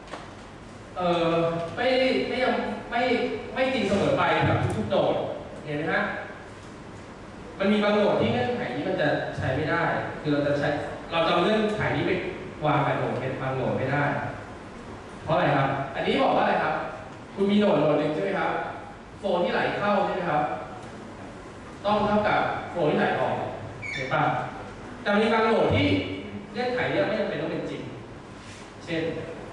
ไม่จริงเสมอไปกับทุกๆโดดเห็นไหมฮะมันมีบางโดดที่เงื่อนไขนี้มันจะใช้ไม่ได้คือเราจะเงื่อนไขนี้ไปวางแบบโดดเป็นบางโดดไม่ได้เพราะอะไรครับอันนี้บอกว่าอะไรครับคุณมีโหนดหนึ่งใช่ไหมครับโฟลที่ไหลเข้าใช่ไหมครับต้องเท่ากับโฟลที่ไหลออกเห็นป่ะแต่มีบางโหมดที่เงื่อนไขเนี่ยไม่จำเป็นต้องเป็นจริงเช่น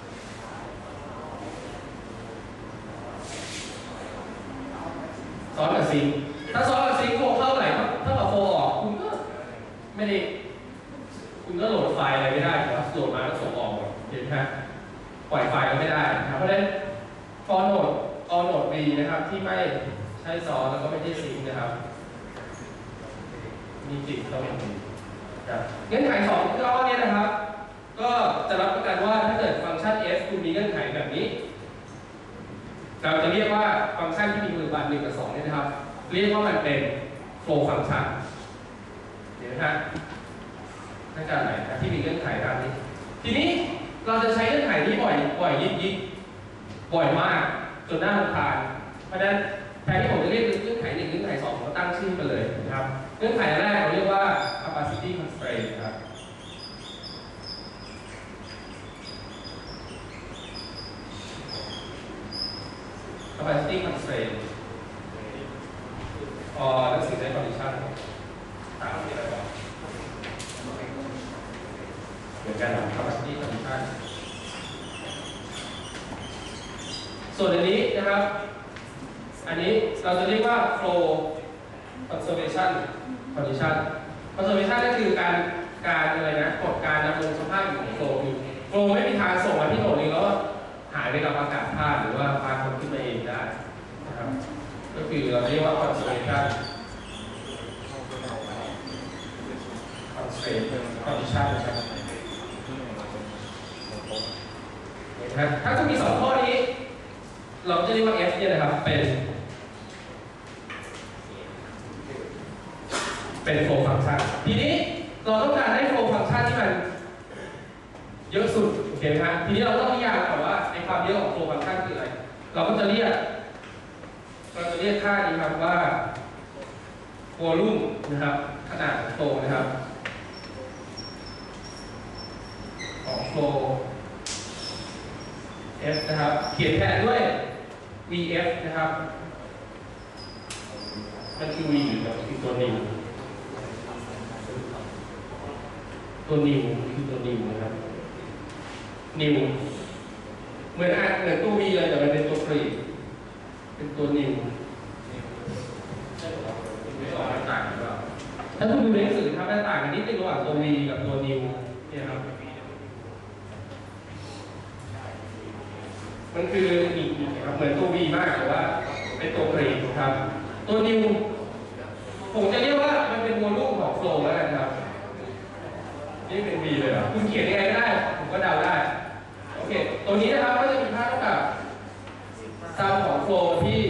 ซ้อนกับซิงค์ถ้าซ้อนกับซิงค์โฟลเข้าไหลเท่ากับโฟลออกคุณก็ไม่ได้คุณก็โหลดไฟล์อะไรไม่ได้หรือว่าโหลดมาแล้วส่งออกเห็นไหมฮะปล่อยไฟล์ก็ไม่ได้นะครับเพราะฉะนั้น for node all node v นะครับที่ไม่ใช่ซ้อนแล้วก็ไม่ใช่ซิงค์นะครับมีจริงต้องเป็นจริงเงื่อนไข2ข้อนี้นะครับก็จะรับประกันว่าถ้าเกิดฟังก์ชัน f คุณมีเงื่อนไขแบบนี้เราจะเรียกว่าฟังก์ชันที่มีมือบัน1 กับ 2เนี่ยนะครับเรียกว่ามันเป็น flow function เดี๋ยวนะฮะถ้าการไหนนะที่มีเงื่อนไขตามนี้ทีนี้เราจะใช้เงื่อนไขนี้บ่อยยิบบ่อยมากจนน่ารำคาญเพราะฉะนั้นแทนที่ผมจะเรียกเงื่อนไข1เงื่อนไข2ก็ตั้งชื่อมาเลยนะครับเงื่อนไขแรกเราเรียกว่า capacity constraint ครับcapacity constraint หนังสือใช้ condition ต่างกันอะไรบ้างเหมือนกันนะ capacity condition ส่วนอันนี้นะครับอันนี้เราจะเรียกว่า flow conservation condition conservation ก็คือการอะไรนะกฎการดำรงสภาพอยู่ของ flow คือ flow ไม่มีทางส่งมาที่โหนดนึงแล้วหายไปกับอากาศธาตุหรือว่าพาคนขึ้นมาเองได้นะครับก็คือเราเรียกว่า conservation condition นะครับถ้าจะมี2ข้อนี้เราจะเรียกว่า F เนี่ยนะครับเป็น flow function ทีนี้เราต้องการได้ flow function ที่มันเยอะสุดโอเคไหมครับทีนี้เราต้องนิยามก่อนว่าไอ้ความเยอะของ flow function คืออะไรเราจะเรียกค่านี้ครับว่า volume นะครับขนาดของ flow นะครับของ flow F นะครับเขียนแทนด้วย VF นะครับมันคือ V หรือตัวนิวคือตัวนิวนะครับนิวเหมือนตัว V เลยแต่มันเป็นตัวกรีกเป็นตัวนิวไม่ออกมันต่างกันหรือเปล่าถ้าคุณดูในหนังสือครับมันต่างกันนิดนึงระหว่างตัว V กับตัวนิวเนี่ยครับมันคืออีกครับเหมือนตัว V มากแต่ว่าเป็นตัวกรีกครับตัวนิวผมจะเรียกว่ามันเป็นโวลูมของโฟลว์แล้วกันครับนี่เป็น V เลยครับคุณเขียนยังไงก็ได้ผมก็เดาได้โอเคตัวนี้นะครับก็จะมีค่าเท่ากับซัมของโฟลว์ที่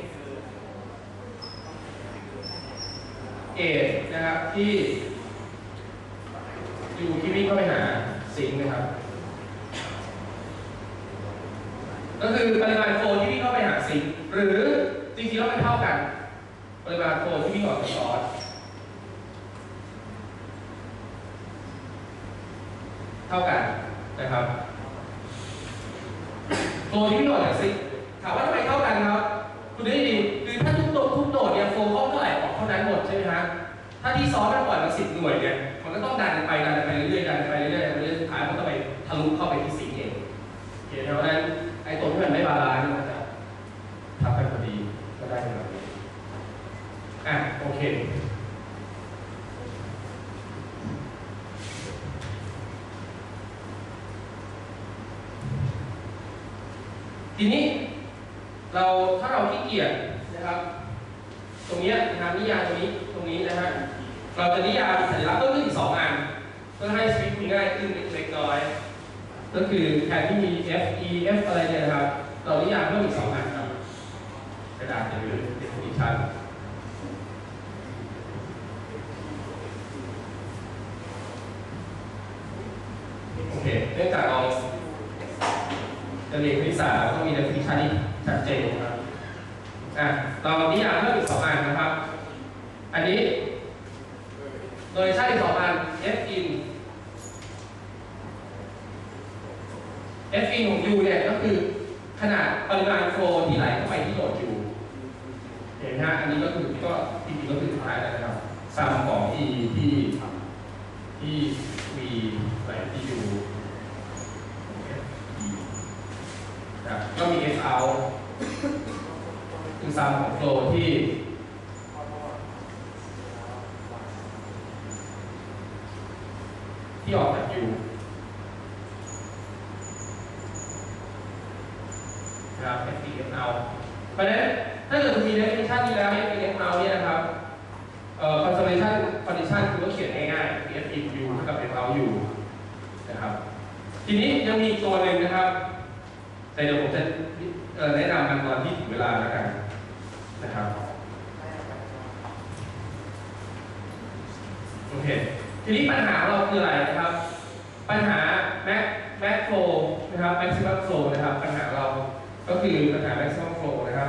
นะครับที่อยู่ที่วิ่งเข้าไปหาซิงค์นะครับก็คือปริมาณโฟลว์ที่วิ่งเข้าไปหาซิงค์หรือจริงๆแล้วมันเท่ากันปริมาณโฟลว์ที่วิ่งออกจากซอสเท่ากันนะครับโฟลว์ที่วิ่งออกจากซิงค์ถามว่าทำไมเท่ากันครับคุณได้ดีคือถ้าทุกโหนดเนี่ยโฟลว์เข้าเท่าไหร่ออกเท่านั้นหมดใช่ไหมฮะถ้าที่ซอสมันปล่อยมา10 หน่วยเนี่ยมันก็ต้องดันไปเรื่อยๆสุดท้ายมันก็ไปทะลุเข้าไปที่ซิงค์เองโอเคเพราะฉะนั้นไอ้ตัวที่มันไม่บาลานซ์มันจะทับกันพอดีก็ได้แบบนี้โอเคทีนี้ถ้าเราขี้เกียจนะครับตรงนี้นะครับนิยามตรงนี้นะฮะเราจะนิยามสัญลักษณ์เพิ่มขึ้นอีก2 อันเพื่อให้ชีวิตคุณง่ายขึ้นเล็กน้อยก็คือแทนที่มี F E F อะไรเนี่ยนะครับเรานิยามเพิ่มอีก2 อันครับกระดาษหรือ definition โอเคเนื่องจากเราจะเรียนคณิตศาสตร์เราต้องมี definition ที่ชัดเจนครับเรานิยามเพิ่มอีก2 อันนะครับอันนี้โดยใช้อีก2 อัน F inของ U เนี่ยก็คือขนาดปริมาณโฟลว์ที่ไหลเข้าไปที่โหลด U ไหมฮะอันนี้ก็คือก็จริงๆก็คือสุดท้ายแล้วนะครับซัมของ e ที่ v ไหลที่ u ก็มี f out คือซัมของโฟล์ที่ออกจาก u นะครับ f f out เพราะฉะนั้นถ้าเกิดคุณมี definition นี้แล้ว f f out เนี่ยนะครับconservation condition คือก็เขียนง่ายๆ f in u เท่ากับ f out u นะครับทีนี้ยังมีตัวหนึ่งนะครับแต่เดี๋ยวผมจะแนะนำมันตอนที่ถึงเวลาแล้วกันนะครับโอเคทีนี้ปัญหาเราคืออะไรนะครับปัญหา max flow นะครับ maximum flow นะครับปัญหาเราก็คือปัญหา maximum flow นะครับ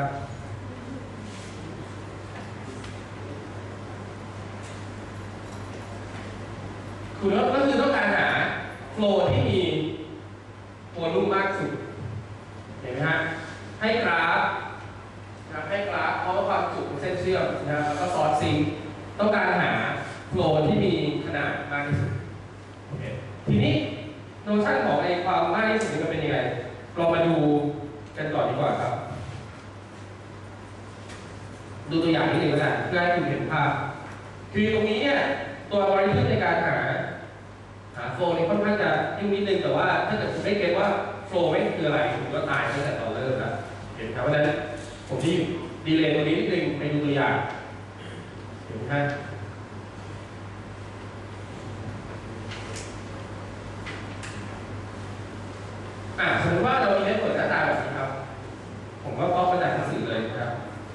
คือก็คือต้องการหา flow ที่มีวอลลุ่มมากสุดเห็นไหมฮะให้กราฟนะครับให้กราฟเพราะว่าความจุของเส้นเชื่อมนะครับแล้วก็ซอร์สซิงค์ต้องการหาโฟลว์ที่มีขนาดมากที่สุดโอเคทีนี้โนชั่นของไอ้ความมากที่สุดนี่มันเป็นยังไงเรามาดูกันก่อนดีกว่าครับดูตัวอย่างนิดนึงก็ได้เพื่อให้คุณเห็นภาพคือตรงนี้เนี่ยตัวอัลกอริทึมในการหาโฟลว์นี่ค่อนข้างจะยุ่งนิดนึงแต่ว่าถ้าเกิดคุณไม่เก็ตว่าโฟลว์ไม่คืออะไรคุณก็ตายตั้งแต่ตอนเริ่มแล้วเห็นครับเพราะฉะนั้นผมที่ดีเลย์ตรงนี้นิดนึงไปดูตัวอย่างเห็นไหมสมมติว่าเรามีเน็ตเปิดหน้าตาแบบนี้ครับผมก็ก๊อปมาจากหนังสือเลยนะครับ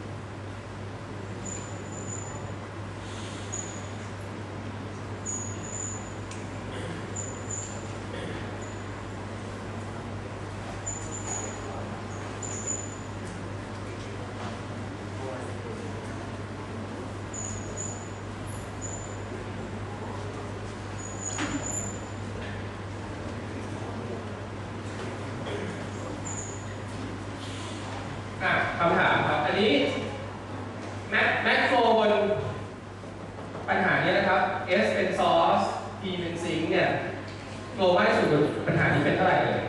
คำถามครับอันนี้แม็กโฟบนปัญหานี้นะครับ S เป็น source P เป็น sink เนี่ยโฟลว์มากที่สุดปัญหานี้เป็นเท่าไหร่เลย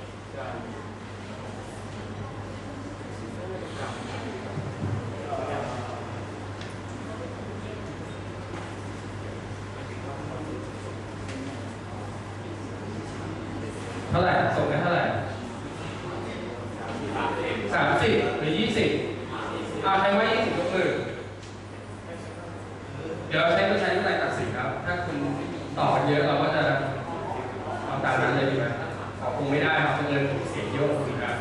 เท่าไหร่ส่งกันเท่าไหร่30 หรือ 20ใครว่า20ยกมือเดี๋ยวเราใช้ตัวใช้อะไรตัดสินครับถ้าคุณตอบกันเยอะเราก็จะเอาตามนั้นเลยดีไหมคงไม่ได้ครับเงินผมเสียเยอะคุณครับ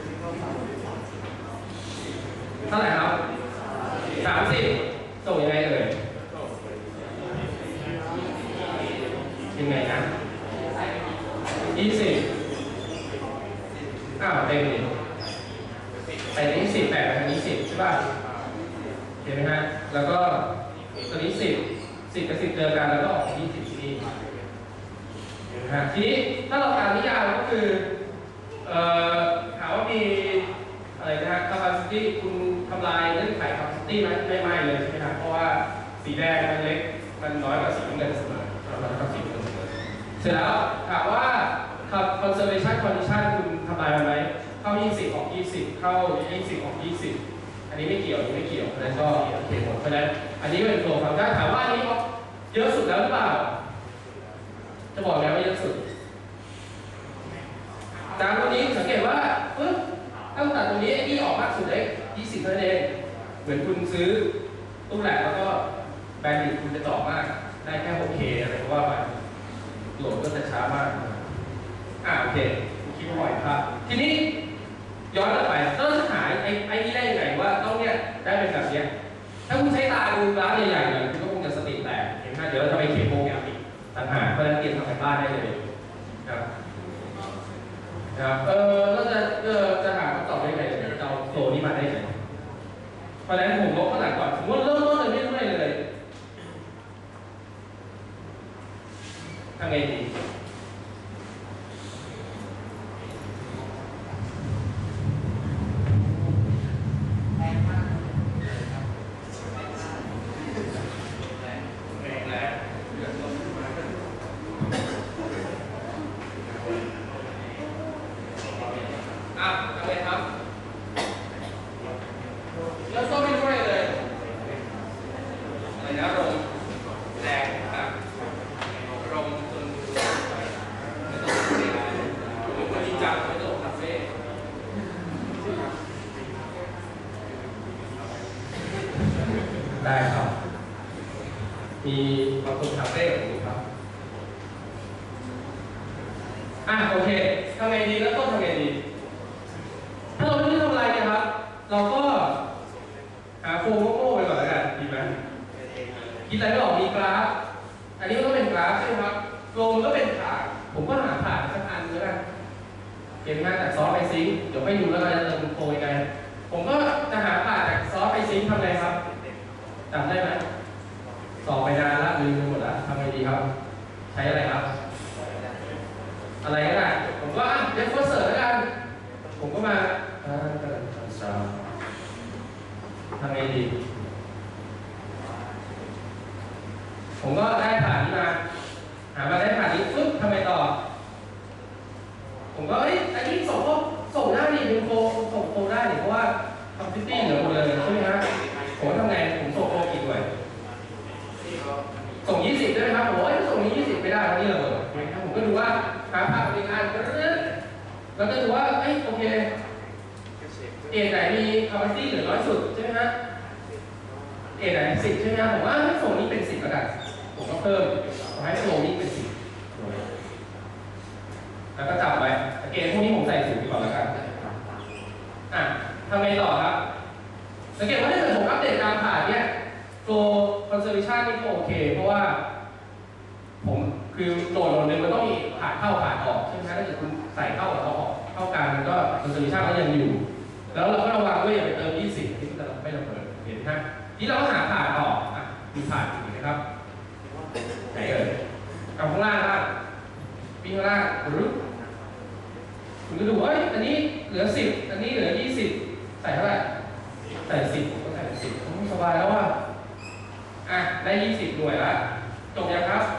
เท่าไหร่ครับ30ส่งยังไงเอ่ยยังไงนะ20เต็มเลยไปนี้10แปดไปทางนี้10ใช่ป่ะเห็นไหมฮะแล้วก็ตัวนี้10กับ10เจอกันแล้วก็ออก20ที่นี่เห็นไหมฮะทีนี้ถ้าเราตามนิยามก็คือถามว่ามีอะไรนะฮะ capacity คุณทำลายเงื่อนไข capacity ไหมไม่เลยใช่ไหมครับเพราะว่าสีแดงมันเล็กมันน้อยกว่าสีน้ำเงินเสมอเราทำสีน้ำเงินเสมอเสร็จแล้วถามว่า conservation condition คุณทำลายมันไหมเข้า20ออก20เข้า20ออก20อันนี้ไม่เกี่ยวอันนี้ไม่เกี่ยวเพราะฉะนั้นก็โอเคหมดเพราะฉะนั้นอันนี้เป็นตัวฟังก์ชันถามว่าอันนี้เยอะสุดแล้วหรือเปล่าจะบอกแล้วว่าเยอะสุดจากตัวนี้สังเกตว่าตั้งแต่ตัวนี้ไอ้นี่ออกมากสุดได้20เท่านั้นเองเหมือนคุณซื้อตู้แหลกแล้วก็แบนด์วิดต์คุณจะต่อมากได้แค่ 6K อะไรก็ว่าไปโหลดก็จะช้ามากโอเคคิดว่าบ่อยครับทีนี้ย้อนกลับไปเราจะหาไอ้นี่ได้ยังไงว่าต้องเนี่ยได้เป็นแบบนี้ถ้าคุณใช้ตาดูกราฟใหญ่ๆเลยคุณก็คงจะสติแตกเห็นไหมเดี๋ยวเราจะไปเขียนโปรแกรมอีกต่างหากเพราะฉะนั้นเตรียมทำกันบ้านได้เลยครับเราจะหาคำตอบได้ไงจะเอาโฟลว์นี้มาได้ไงเพราะฉะนั้นผมลบข้างหลังก่อนสมมติเริ่มต้นเลยไม่รู้อะไรเลยทำไงดีได้ครับมีบางคนคาเฟ่กับผมครับโอเคทำไงดีแล้วต้นทำไงดีถ้าเราไม่รู้ทำอะไรเนี่ยครับเราก็หาโฟมโง่ๆไปก่อนแล้วกันดีไหมคิดอะไรไม่ออกมีกราฟอันนี้ก็เป็นกราฟใช่ไหมครับโฟมก็เป็นฐานผมก็หาฐานสักอันแล้วกันเก็บงานจากซอสไปซิงค์เดี๋ยวให้ดูแล้วเราจะเติมโฟมยังไงผมก็จะหาฐานจากซอสไปซิงค์ทำไงครับจำได้ไหมสอบไปนานละลืมไปหมดละทำไงดีครับใช้อะไรครับอะไรก็ได้ผมก็เดี๋ยวเสิร์ชแล้วกันผมก็มาทำไงดีผมก็ได้ผ่านนี้มาหามาได้ผ่านนี้ปึ๊บทำไงต่อผมก็อันนี้ส่งได้ดิเป็นส่งโฟได้ดิเพราะว่าทำซิตี้เหลือหมดเลยใช่ไหมฮะผมทำไงผมส่งโฟกี่ด้วยส่ง20ได้ไหมครับผมส่งนี้20ไม่ได้เพราะนี่ระเบิดผมก็ดูว่าหาภาพเป็นงานแล้วก็ดูว่าโอเคเอไหนมีคาปาซิตี้เหลือน้อยสุดใช่ไหมฮะเอไหน10ใช่ไหมครับผมว่าให้ส่งนี้เป็น10ก็ได้ผมก็เพิ่มให้ส่งนี้เป็น10แล้วก็จับไว้เกณฑ์พวกนี้ผมใส่สูงดีกว่าแล้วกันทำไงต่อครับสังเกตว่าถ้าเกิดผมอัปเดตการผ่านเนี่ยโฟล์คอนเซอร์เวชันนี่ก็โอเคเพราะว่าผมคือโจทย์นึงมันต้องมีผ่านเข้าผ่านออกใช่ไหมถ้าเกิดคุณใส่เข้าแล้วออกเข้ากันมันก็คอนเซอร์เวชันก็ยังอยู่แล้วเราก็ระวังด้วยอย่าไปเติม20ที่มันจะไม่ระเบิดเห็นไหมที่เราก็หาผ่านออกมีผ่านอีกนะครับไหนเอ่ยกับข้างล่างล่างวิ่งข้างล่างคุณก็ดูอันนี้เหลือ10อันนี้เหลือ20ใส่เท่าไหร่ใส่10ผมก็ใส่10สบายแล้วว่าได้20หน่วยแล้วจบยังครับ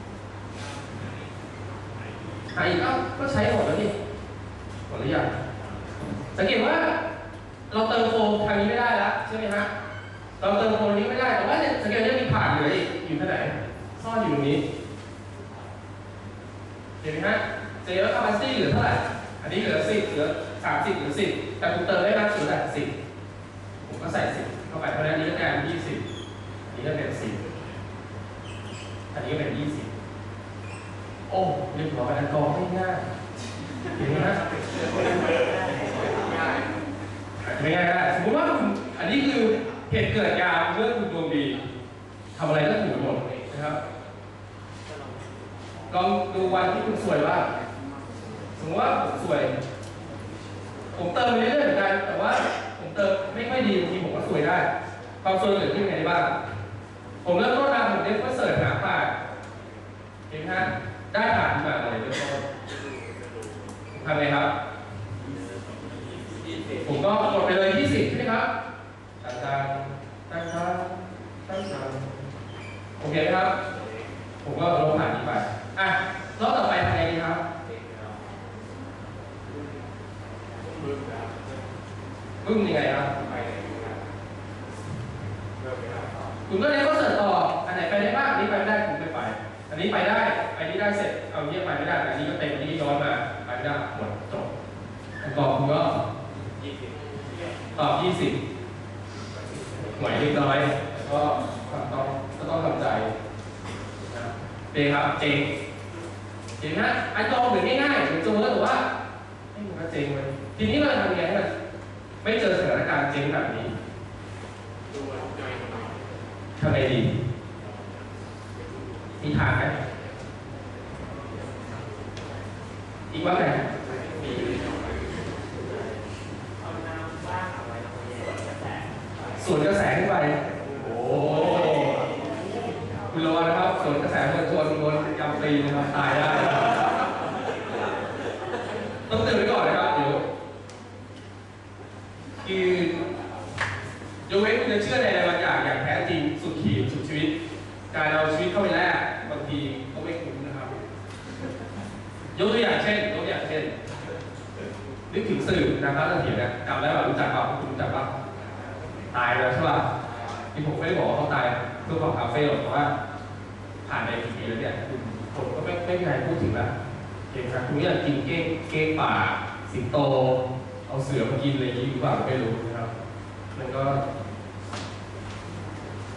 หาอีกก็ใช้หมดแล้วนี่หมดหรือยังสังเกตว่าเราเติมโฟมทางนี้ไม่ได้แล้วใช่ไหมฮะเราเติมโฟมนี้ไม่ได้แต่ว่าสังเกตว่ามีผ่านเหลืออยู่ที่ไหนซ่อนอยู่ตรงนี้เห็นไหมฮะเซลล์คาปาซิตี้เหลือเท่าไหร่อันนี้เหลือ10เหลือ30เหลือ10แต่ผมเติมได้มากสุดแต่10ผมก็ใส่10เข้าไปเพราะฉะนั้นนี้ก็กลายเป็น20อันนี้ก็เป็น10อันนี้ก็เป็น20โอ้เรียบร้อยแล้วกองง่ายๆเห็นไหมฮะไม่ง่ายได้สมมติว่าอันนี้คือเหตุเกิดยามเมื่อคุณดวงดีทำอะไรก็ถูกหมดนะครับลองดูวันที่คุณสวยบ้างสมมติว่าผมสวยผมเติมไปเรื่อยๆเหมือนกันแต่ว่าผมเติมไม่ค่อยดีบางทีผมก็สวยได้ความสวยเกิดขึ้นไงบ้างผมเริ่มต้นมาผมเรียกว่าเสิร์ชหาผ่านเห็นไหมฮะได้ผ่านมาเลยเป็นต้นทำไงครับผมก็กดไปเลย20ใช่ไหมครับตั้งโอเคไหมครับผมก็ลงผ่านนี้ไปรอบต่อไปทำไงดีครับบึ้มยังไงครับคุณก็เลยก็เสิร์ชต่ออันไหนไปได้บ้างอันนี้ไปไม่ได้คุณไม่ไปอันนี้ไปได้อันนี้ได้เสร็จเอาเยี่ยมไปไม่ได้อันนี้ก็เต็มอันนี้ย้อนมาไปไม่ได้หมดจบอันกรอบคุณก็ตอบ20หวยเรียบร้อยก็ต้องทำใจเจครับเจงเห็นไหมไอ้ตองเหมือนง่ายๆเหมือนโจแล้วแต่ว่าไม่เหมือนเจงเลยทีนี้เราทำยังไงให้มันไม่เจอสถานการณ์เจงแบบนี้ทำไงดีมีทางไหมอีกว่าไงส่วนกระแสขึ้นไปโอ้คุณรอนะครับส่วนกระแสมวลชนบนยำตีนะครับตายได้ต้องเตือนไว้ก่อนนะครับเดี๋ยวคือยกเว้นคุณจะเชื่อในอะไรบางอย่างอย่างแท้จริงสุดขีดสุดชีวิตการเอาชีวิตเข้าไปแลกบางทีก็ไม่คุ้มนะครับยกตัวอย่างเช่นนึกถึงสื่อนะครับเสถียรนะจำได้ป่ะรู้จักป่ะคุณรู้จักป่ะตายแล้วใช่ป่ะที่ผมไม่ได้บอกว่าเขาตายเพื่อความคาเฟ่หรอกแต่ว่าผ่านไปกี่ปีแล้วเนี่ยผมก็ไม่มีใครพูดถึงแล้วเก่งครับคุณอยากกินเก้งป่าสิงโตเอาเสือมากินอะไรอย่างนี้หรือเปล่าไม่รู้นะครับมันก็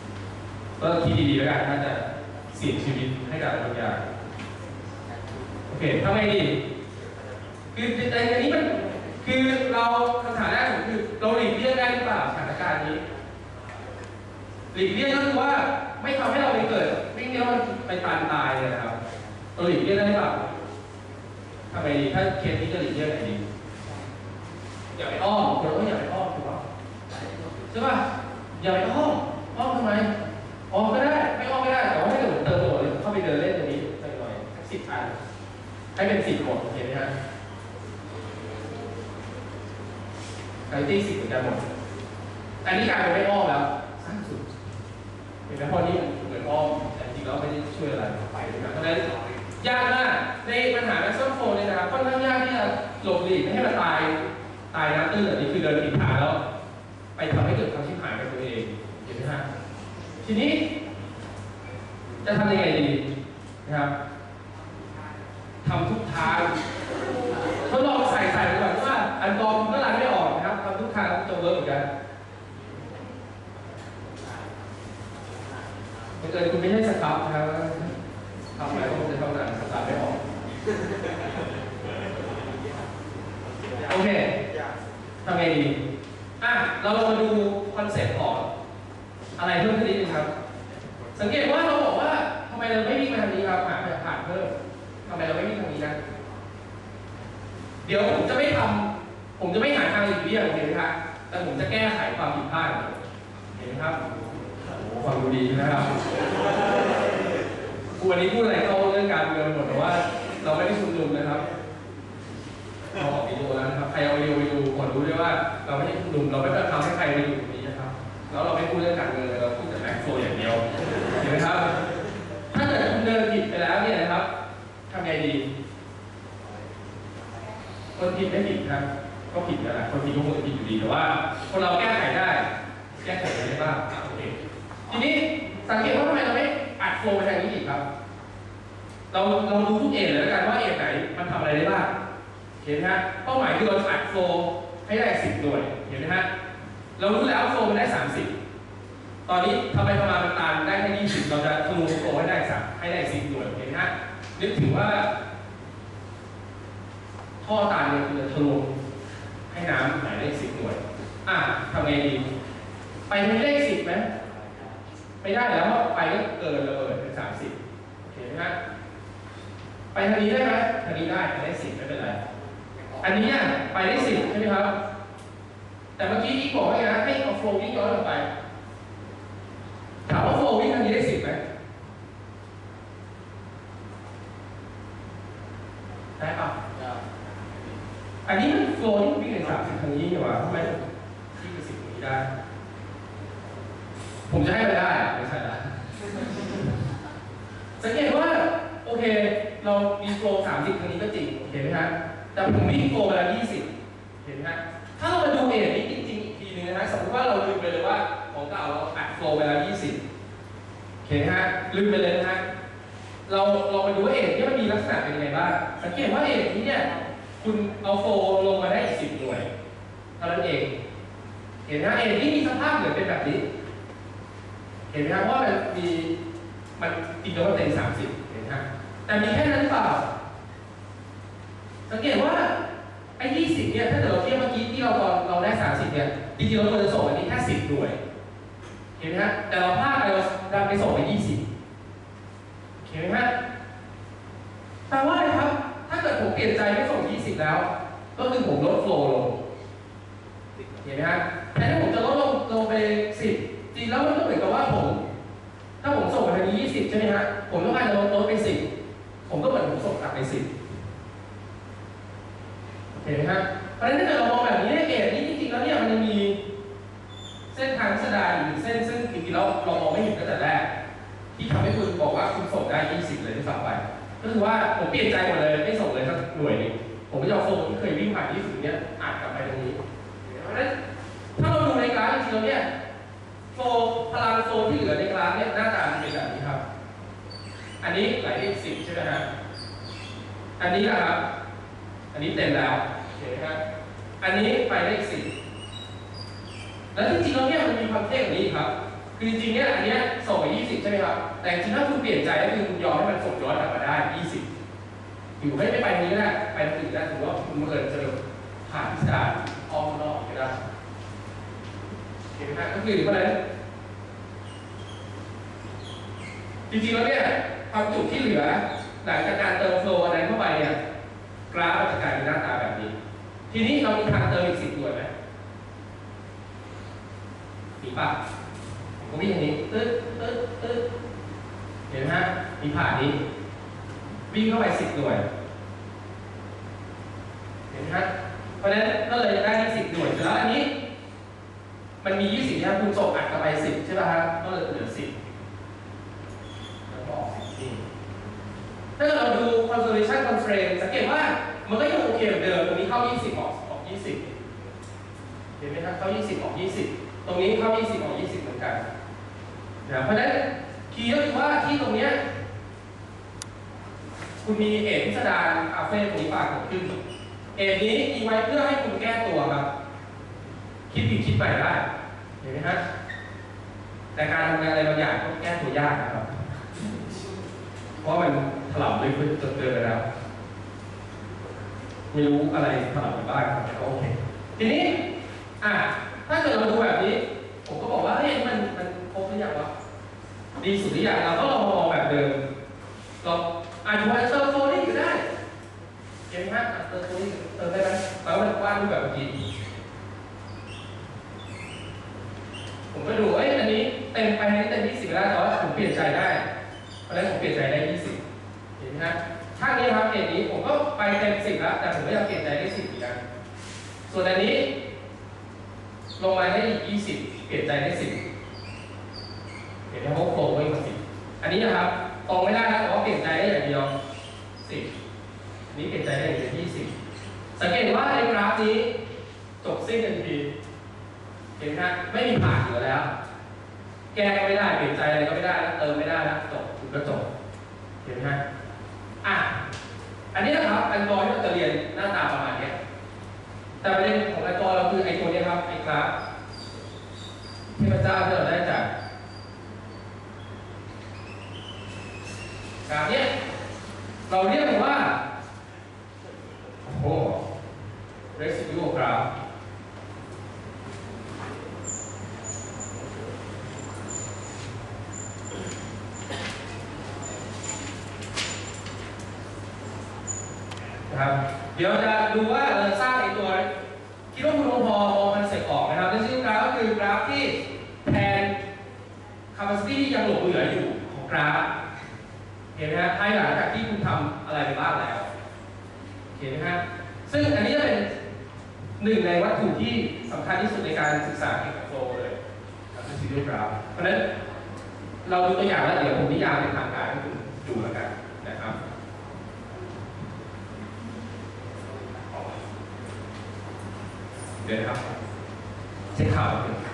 ก็คิดดีๆแล้วกันถ้าจะเสี่ยงชีวิตให้กับอะไรบางอย่างโอเคทำไงดีคือในนี้มันคือเราคำถามแรกผมคือเราหลีกเลี่ยงได้หรือเปล่าสถานการณ์นี้หลีกเลี่ยงก็คือว่าไม่ทำให้เราไปเกิดวิ่งเนี้ยมันไปตายเลยนะครับเราหลีกเลี่ยงได้หรือเปล่าทำไงดีถ้าเคสนี้จะหลีกเลี่ยงไงดีอย่าไปอ้อมคนก็อย่าไปอ้อมถูกป่ะใช่ป่ะอย่าไปอ้อมทำไมอ้อมก็ได้ไม่อ้อมก็ได้แต่ว่าถ้าเกิดผมเติมโหมดเข้าไปเดินเล่นตรงนี้หน่อยๆสัก10 อันให้เป็น10 หมดเห็นไหมฮะไอตี้10เหมือนกันหมดอันนี้กลายเป็นไม่อ้อมแล้วสั้นสุดเห็นไหมพอนี้เหมือนอ้อมแต่จริงแล้วไม่ได้ช่วยอะไรไปนะครับเพราะฉะนั้นยากมากในปัญหาแม็กซ์โฟนเนี่ยนะครับค่อนข้างยากที่จะหลบหลีกไม่ให้มันตายน้ำตื้นแบบนี้คือเดินผิดทางแล้วไปทำให้เกิดความชิบหายกับตัวเองเห็นไหมฮะทีนี้จะทำยังไงดีนะครับทำทุกทางทดลองใส่ไปก่อนว่าอันกองเมื่อไรไม่ออกนะครับทำทุกทางจะเวิร์กเหมือนกันถ้าเกิดคุณไม่ใช่สครับนะครับทำอะไรก็จะเท่านั้นสครับไม่ออกโอเคทำไงดีเราลองมาดูคอนเซ็ปต์ของอะไรเพิ่มขึ้นนิดนึงครับสังเกตว่าเราบอกว่าทำไมเราไม่วิ่งมาทางนี้ครับผ่านเพิ่มทำไมเราไม่วิ่งทางนี้นะเดี๋ยวผมจะไม่หาทางหลีกเลี่ยงเห็นไหมครับแต่ผมจะแก้ไขความผิดพลาดเห็นไหมครับโอ้ฟังดูดีนะครับวันนี้พูดอะไรเข้าเรื่องการเมืองหมดแต่ว่าเราไม่ได้ชุมนุมนะครับเราออกวิดีโอแล้วนะครับใครเอาวิดีโอไปดูกดรู้ด้วยว่าเราไม่ได้ชุมนุมเราไม่ได้ทำให้ใครไปอยู่ตรงนี้นะครับแล้วเราไม่พูดเรื่องการเมืองเราพูดแต่แม็กโฟอย่างเดียวเห็นไหมครับถ้าเกิดคุณเดินผิดไปแล้วเนี่ยนะครับทำไงดีคนผิดไม่ผิดครับก็ผิดกันแหละคนผิดก็คงผิดอยู่ดีแต่ว่าคนเราแก้ไขได้บ้างโอเคทีนี้สังเกตว่าทำไมเราไม่อัดโฟไปทางนี้อีกครับเราดูทุกเอทเลยแล้วกันว่าเอทไหนมันทำอะไรได้บ้างเห็นไหมฮะเป้าหมายคือเราอัดโฟให้ได้10 หน่วยเห็นไหมฮะเรารู้แล้วโฟมันได้30ตอนนี้ทำไมมันตามได้แค่20เราจะทะลุโฟให้ได้10 หน่วยเห็นไหมฮะนึกถึงว่าท่อตันเนี่ยคือจะทะลุให้น้ำไหลได้10 หน่วยทำไงดีไปทางนี้ได้10ไหมไม่ได้แล้วเพราะไปก็เกินระเบิดเป็น30โอเคไหมฮะไปทางนี้ได้ไหมทางนี้ได้ไปได้10ไม่เป็นไรอันนี้ไปได้10ใช่ไหมครับแต่เมื่อกี้ที่บอกว่าไงนะให้เอาโฟล์วิ่งย้อนลงไปถามว่าโฟล์วิ่งทางนี้ได้10ไหมได้ป่ะอันนี้มันโฟล์ที่วิ่งใน30ทางนี้นี่หว่าทำไมที่เป็น10ตรงนี้ได้ผมจะให้ไปได้ไม่ใช่ละสังเกตว่าโอเคเรามีโฟล์30ทางนี้ก็จริงเห็นไหมฮะแต่ผมวิ่งโฟล์ไปแล้ว20เห็นไหมฮะถ้าเรามาดูเอทนี้จริงๆอีกทีนึงนะฮะสมมติว่าเราลืมไปเลยว่าของเก่าเราอัดโฟล์ไปแล้ว20เห็นไหมฮะลืมไปเลยนะฮะเรามาดูว่าเอทนี้มันมีลักษณะเป็นยังไงบ้างสังเกตว่าเอทนี้เนี่ยคุณเอาโฟล์ลงมาได้อีก10 หน่วยเท่านั้นเองเห็นไหมฮะเอทนี้มีสภาพเหมือนเป็นแบบนี้เห็นไหมครับว่ามันจริงๆว่าเต็ม30เห็นไหมครับแต่มีแค่นั้นหรือเปล่าสังเกตว่าไอ้20เนี่ยถ้าเกิดเราเทียบเมื่อกี้ที่เราได้30เนี่ยจริงๆเราควรจะส่งอันนี้แค่10 หน่วยเห็นไหมฮะแต่เราพลาดไปเราดันไปส่งไป20เห็นไหมฮะแปลว่าอะไรครับถ้าเกิดผมเปลี่ยนใจไม่ส่ง20แล้วก็คือผมลดโฟล์ลงเห็นไหมฮะแทนที่ผมจะลดลงไป10จริงแล้วมันก็เหมือนกับว่าถ้าผมส่งไปทางนี้20ใช่ไหมฮะผมต้องการจะลดไป10ผมก็เหมือนผมส่งกลับไป10เห็นไหมฮะเพราะฉะนั้นถ้าเกิดเรามองแบบนี้เอทนี้จริงๆแล้วเนี่ยมันจะมีเส้นทางพิสดารอยู่เส้นซึ่งจริงๆแล้วเรามองไม่เห็นตั้งแต่แรกที่ทำให้คุณบอกว่าคุณส่งได้20เลยที่สั่งไปก็คือว่าผมเปลี่ยนใจหมดเลยไม่ส่งเลยสักหน่วยนึงผมก็จะเอาโฟล์ที่เคยวิ่งผ่าน20เนี่ยอัดกลับไปตรงนี้เพราะฉะนั้นถ้าเราดูในกราฟจริงๆแล้วเนี่ยพลังโฟที่เหลือในกราฟเนี่ยหน้าตาเป็นแบบนี้ครับอันนี้ไหลได้10ใช่ไหมฮะอันนี้นะครับอันนี้เต็มแล้วเห็นไหมครับอันนี้ไปได้10แล้วจริงๆแล้วเนี่ยมันมีความเท่กว่านี้ครับคือจริงๆเนี่ยอันเนี้ยส่งไป20ใช่ไหมครับแต่จริงๆถ้าคุณเปลี่ยนใจก็คือคุณยอมให้มันส่งย้อนกลับมาได้20อยู่ไม่ไปทางนี้ก็ได้ไปทางอื่นได้ถือว่าคุณบังเอิญจะผ่านพิสดารอ้อมนอกก็ได้เห็นไหมครับก็คือเพราะฉะนั้นจริงๆแล้วเนี่ยความจุที่เหลือหลังจากการเติมโฟลว์นั้นเข้าไปเนี่ยกราฟจะกลายเป็นหน้าตาแบบนี้ทีนี้เรามีทางเติมอีก10 หน่วยไหมมีป่ะผมวิ่งอย่างนี้ตึ๊ดเห็นไหมฮะมีผ่านนี้วิ่งเข้าไป10 หน่วยเห็นไหมฮะเพราะฉะนั้นก็เลยได้10 หน่วยแล้วอันนี้มันมี20นะครับคุณส่งอัดเข้าไป10ใช่ป่ะครับก็เลยเหลือ10แล้วก็ออก10นี่ถ้าเราดู consolidation constraint สังเกตว่ามันก็ยังโอเคเหมือนเดิมตรงนี้เข้า20ออก20เห็นไหมครับเข้า20ออก20ตรงนี้เข้า20ออก20เหมือนกันนะเพราะฉะนั้นคีย์ก็คือว่าที่ตรงนี้คุณมีเอทพิสดารอัลเฟตรงนี้ปรากฏขึ้นเอทนี้มีไว้เพื่อให้คุณแก้ตัวครับคิดผิดคิดใหม่ได้เห็นไหมฮะแต่การทำงานอะไรบางอย่างต้องแก้ตัวยากนะครับเพราะมันถล่มลึกจนเกินไปแล้วไม่รู้อะไรถล่มไปบ้างแต่ก็โอเคทีนี้ถ้าเกิดเราดูแบบนี้ผมก็บอกว่าเฮ้ยมันครบหรือยังวะดีสุดหรือยังเราก็ลองมองแบบเดิมเราดูว่าเติมโฟนี่อยู่ได้เห็นไหมฮะเติมโฟนี่เติมได้ไหมแล้วมันวาดรูปแบบเมื่อกี้ผมก็ดูอันนี้เต็มไปนี้เต็ม20แล้วแต่ว่าผมเปลี่ยนใจได้เพราะฉะนั้นผมเปลี่ยนใจได้20เห็นไหมฮะถ้านี้ครับเกณฑ์นี้ผมก็ไปเต็ม10แล้วแต่ผมก็ยังเปลี่ยนใจได้10อีกนะส่วนอันนี้ลงมาได้อีก20เปลี่ยนใจได้10เห็นไหมว่าโฟล์ไม่มา10อันนี้นะครับตรงไม่ได้นะแต่ว่าเปลี่ยนใจได้อย่างเดียว10นี้เปลี่ยนใจได้อย่างเดียว20สังเกตว่าในกราฟนี้จบสิ้นทันทีเห็นไหมไม่มีผ่านอยู่แล้วแก้ก็ไม่ได้เปลี่ยนใจอะไรก็ไม่ได้แล้วเติมไม่ได้แล้วจบคุณก็จบเห็นไหมฮะอันนี้นะครับอันกอร์ที่เราจะเรียนหน้าตาประมาณนี้แต่ประเด็นของอันกอร์เราคือไอ้ตัวนี้ครับไอ้กราฟเทพเจ้าที่เราได้จากกราฟนี้เราเรียกมันว่าresidual graphนะครับเดี๋ยวจะดูว่าเราจะสร้างไอ้ตัวคิดว่าคุณพอมองคอนเซ็ปต์ออกนะครับและชื่อกราฟก็คือกราฟที่แทน capacity ที่ยังหลงเหลืออยู่ของกราฟเห็นไหมฮะภายหลังจากที่คุณทำอะไรไปบ้างแล้วเห็นไหมฮะซึ่งอันนี้จะเป็นหนึ่งในวัตถุที่สำคัญที่สุดในการศึกษาเกี่ยวกับโฟล์เลยคือซีรีส์กราฟเพราะฉะนั้นเราดูตัวอย่างแล้วเดี๋ยวผมนิยามในทางการให้คุณดูแล้วกันนะครับเดี๋ยวนะครับเช็คข่าวนิดนึง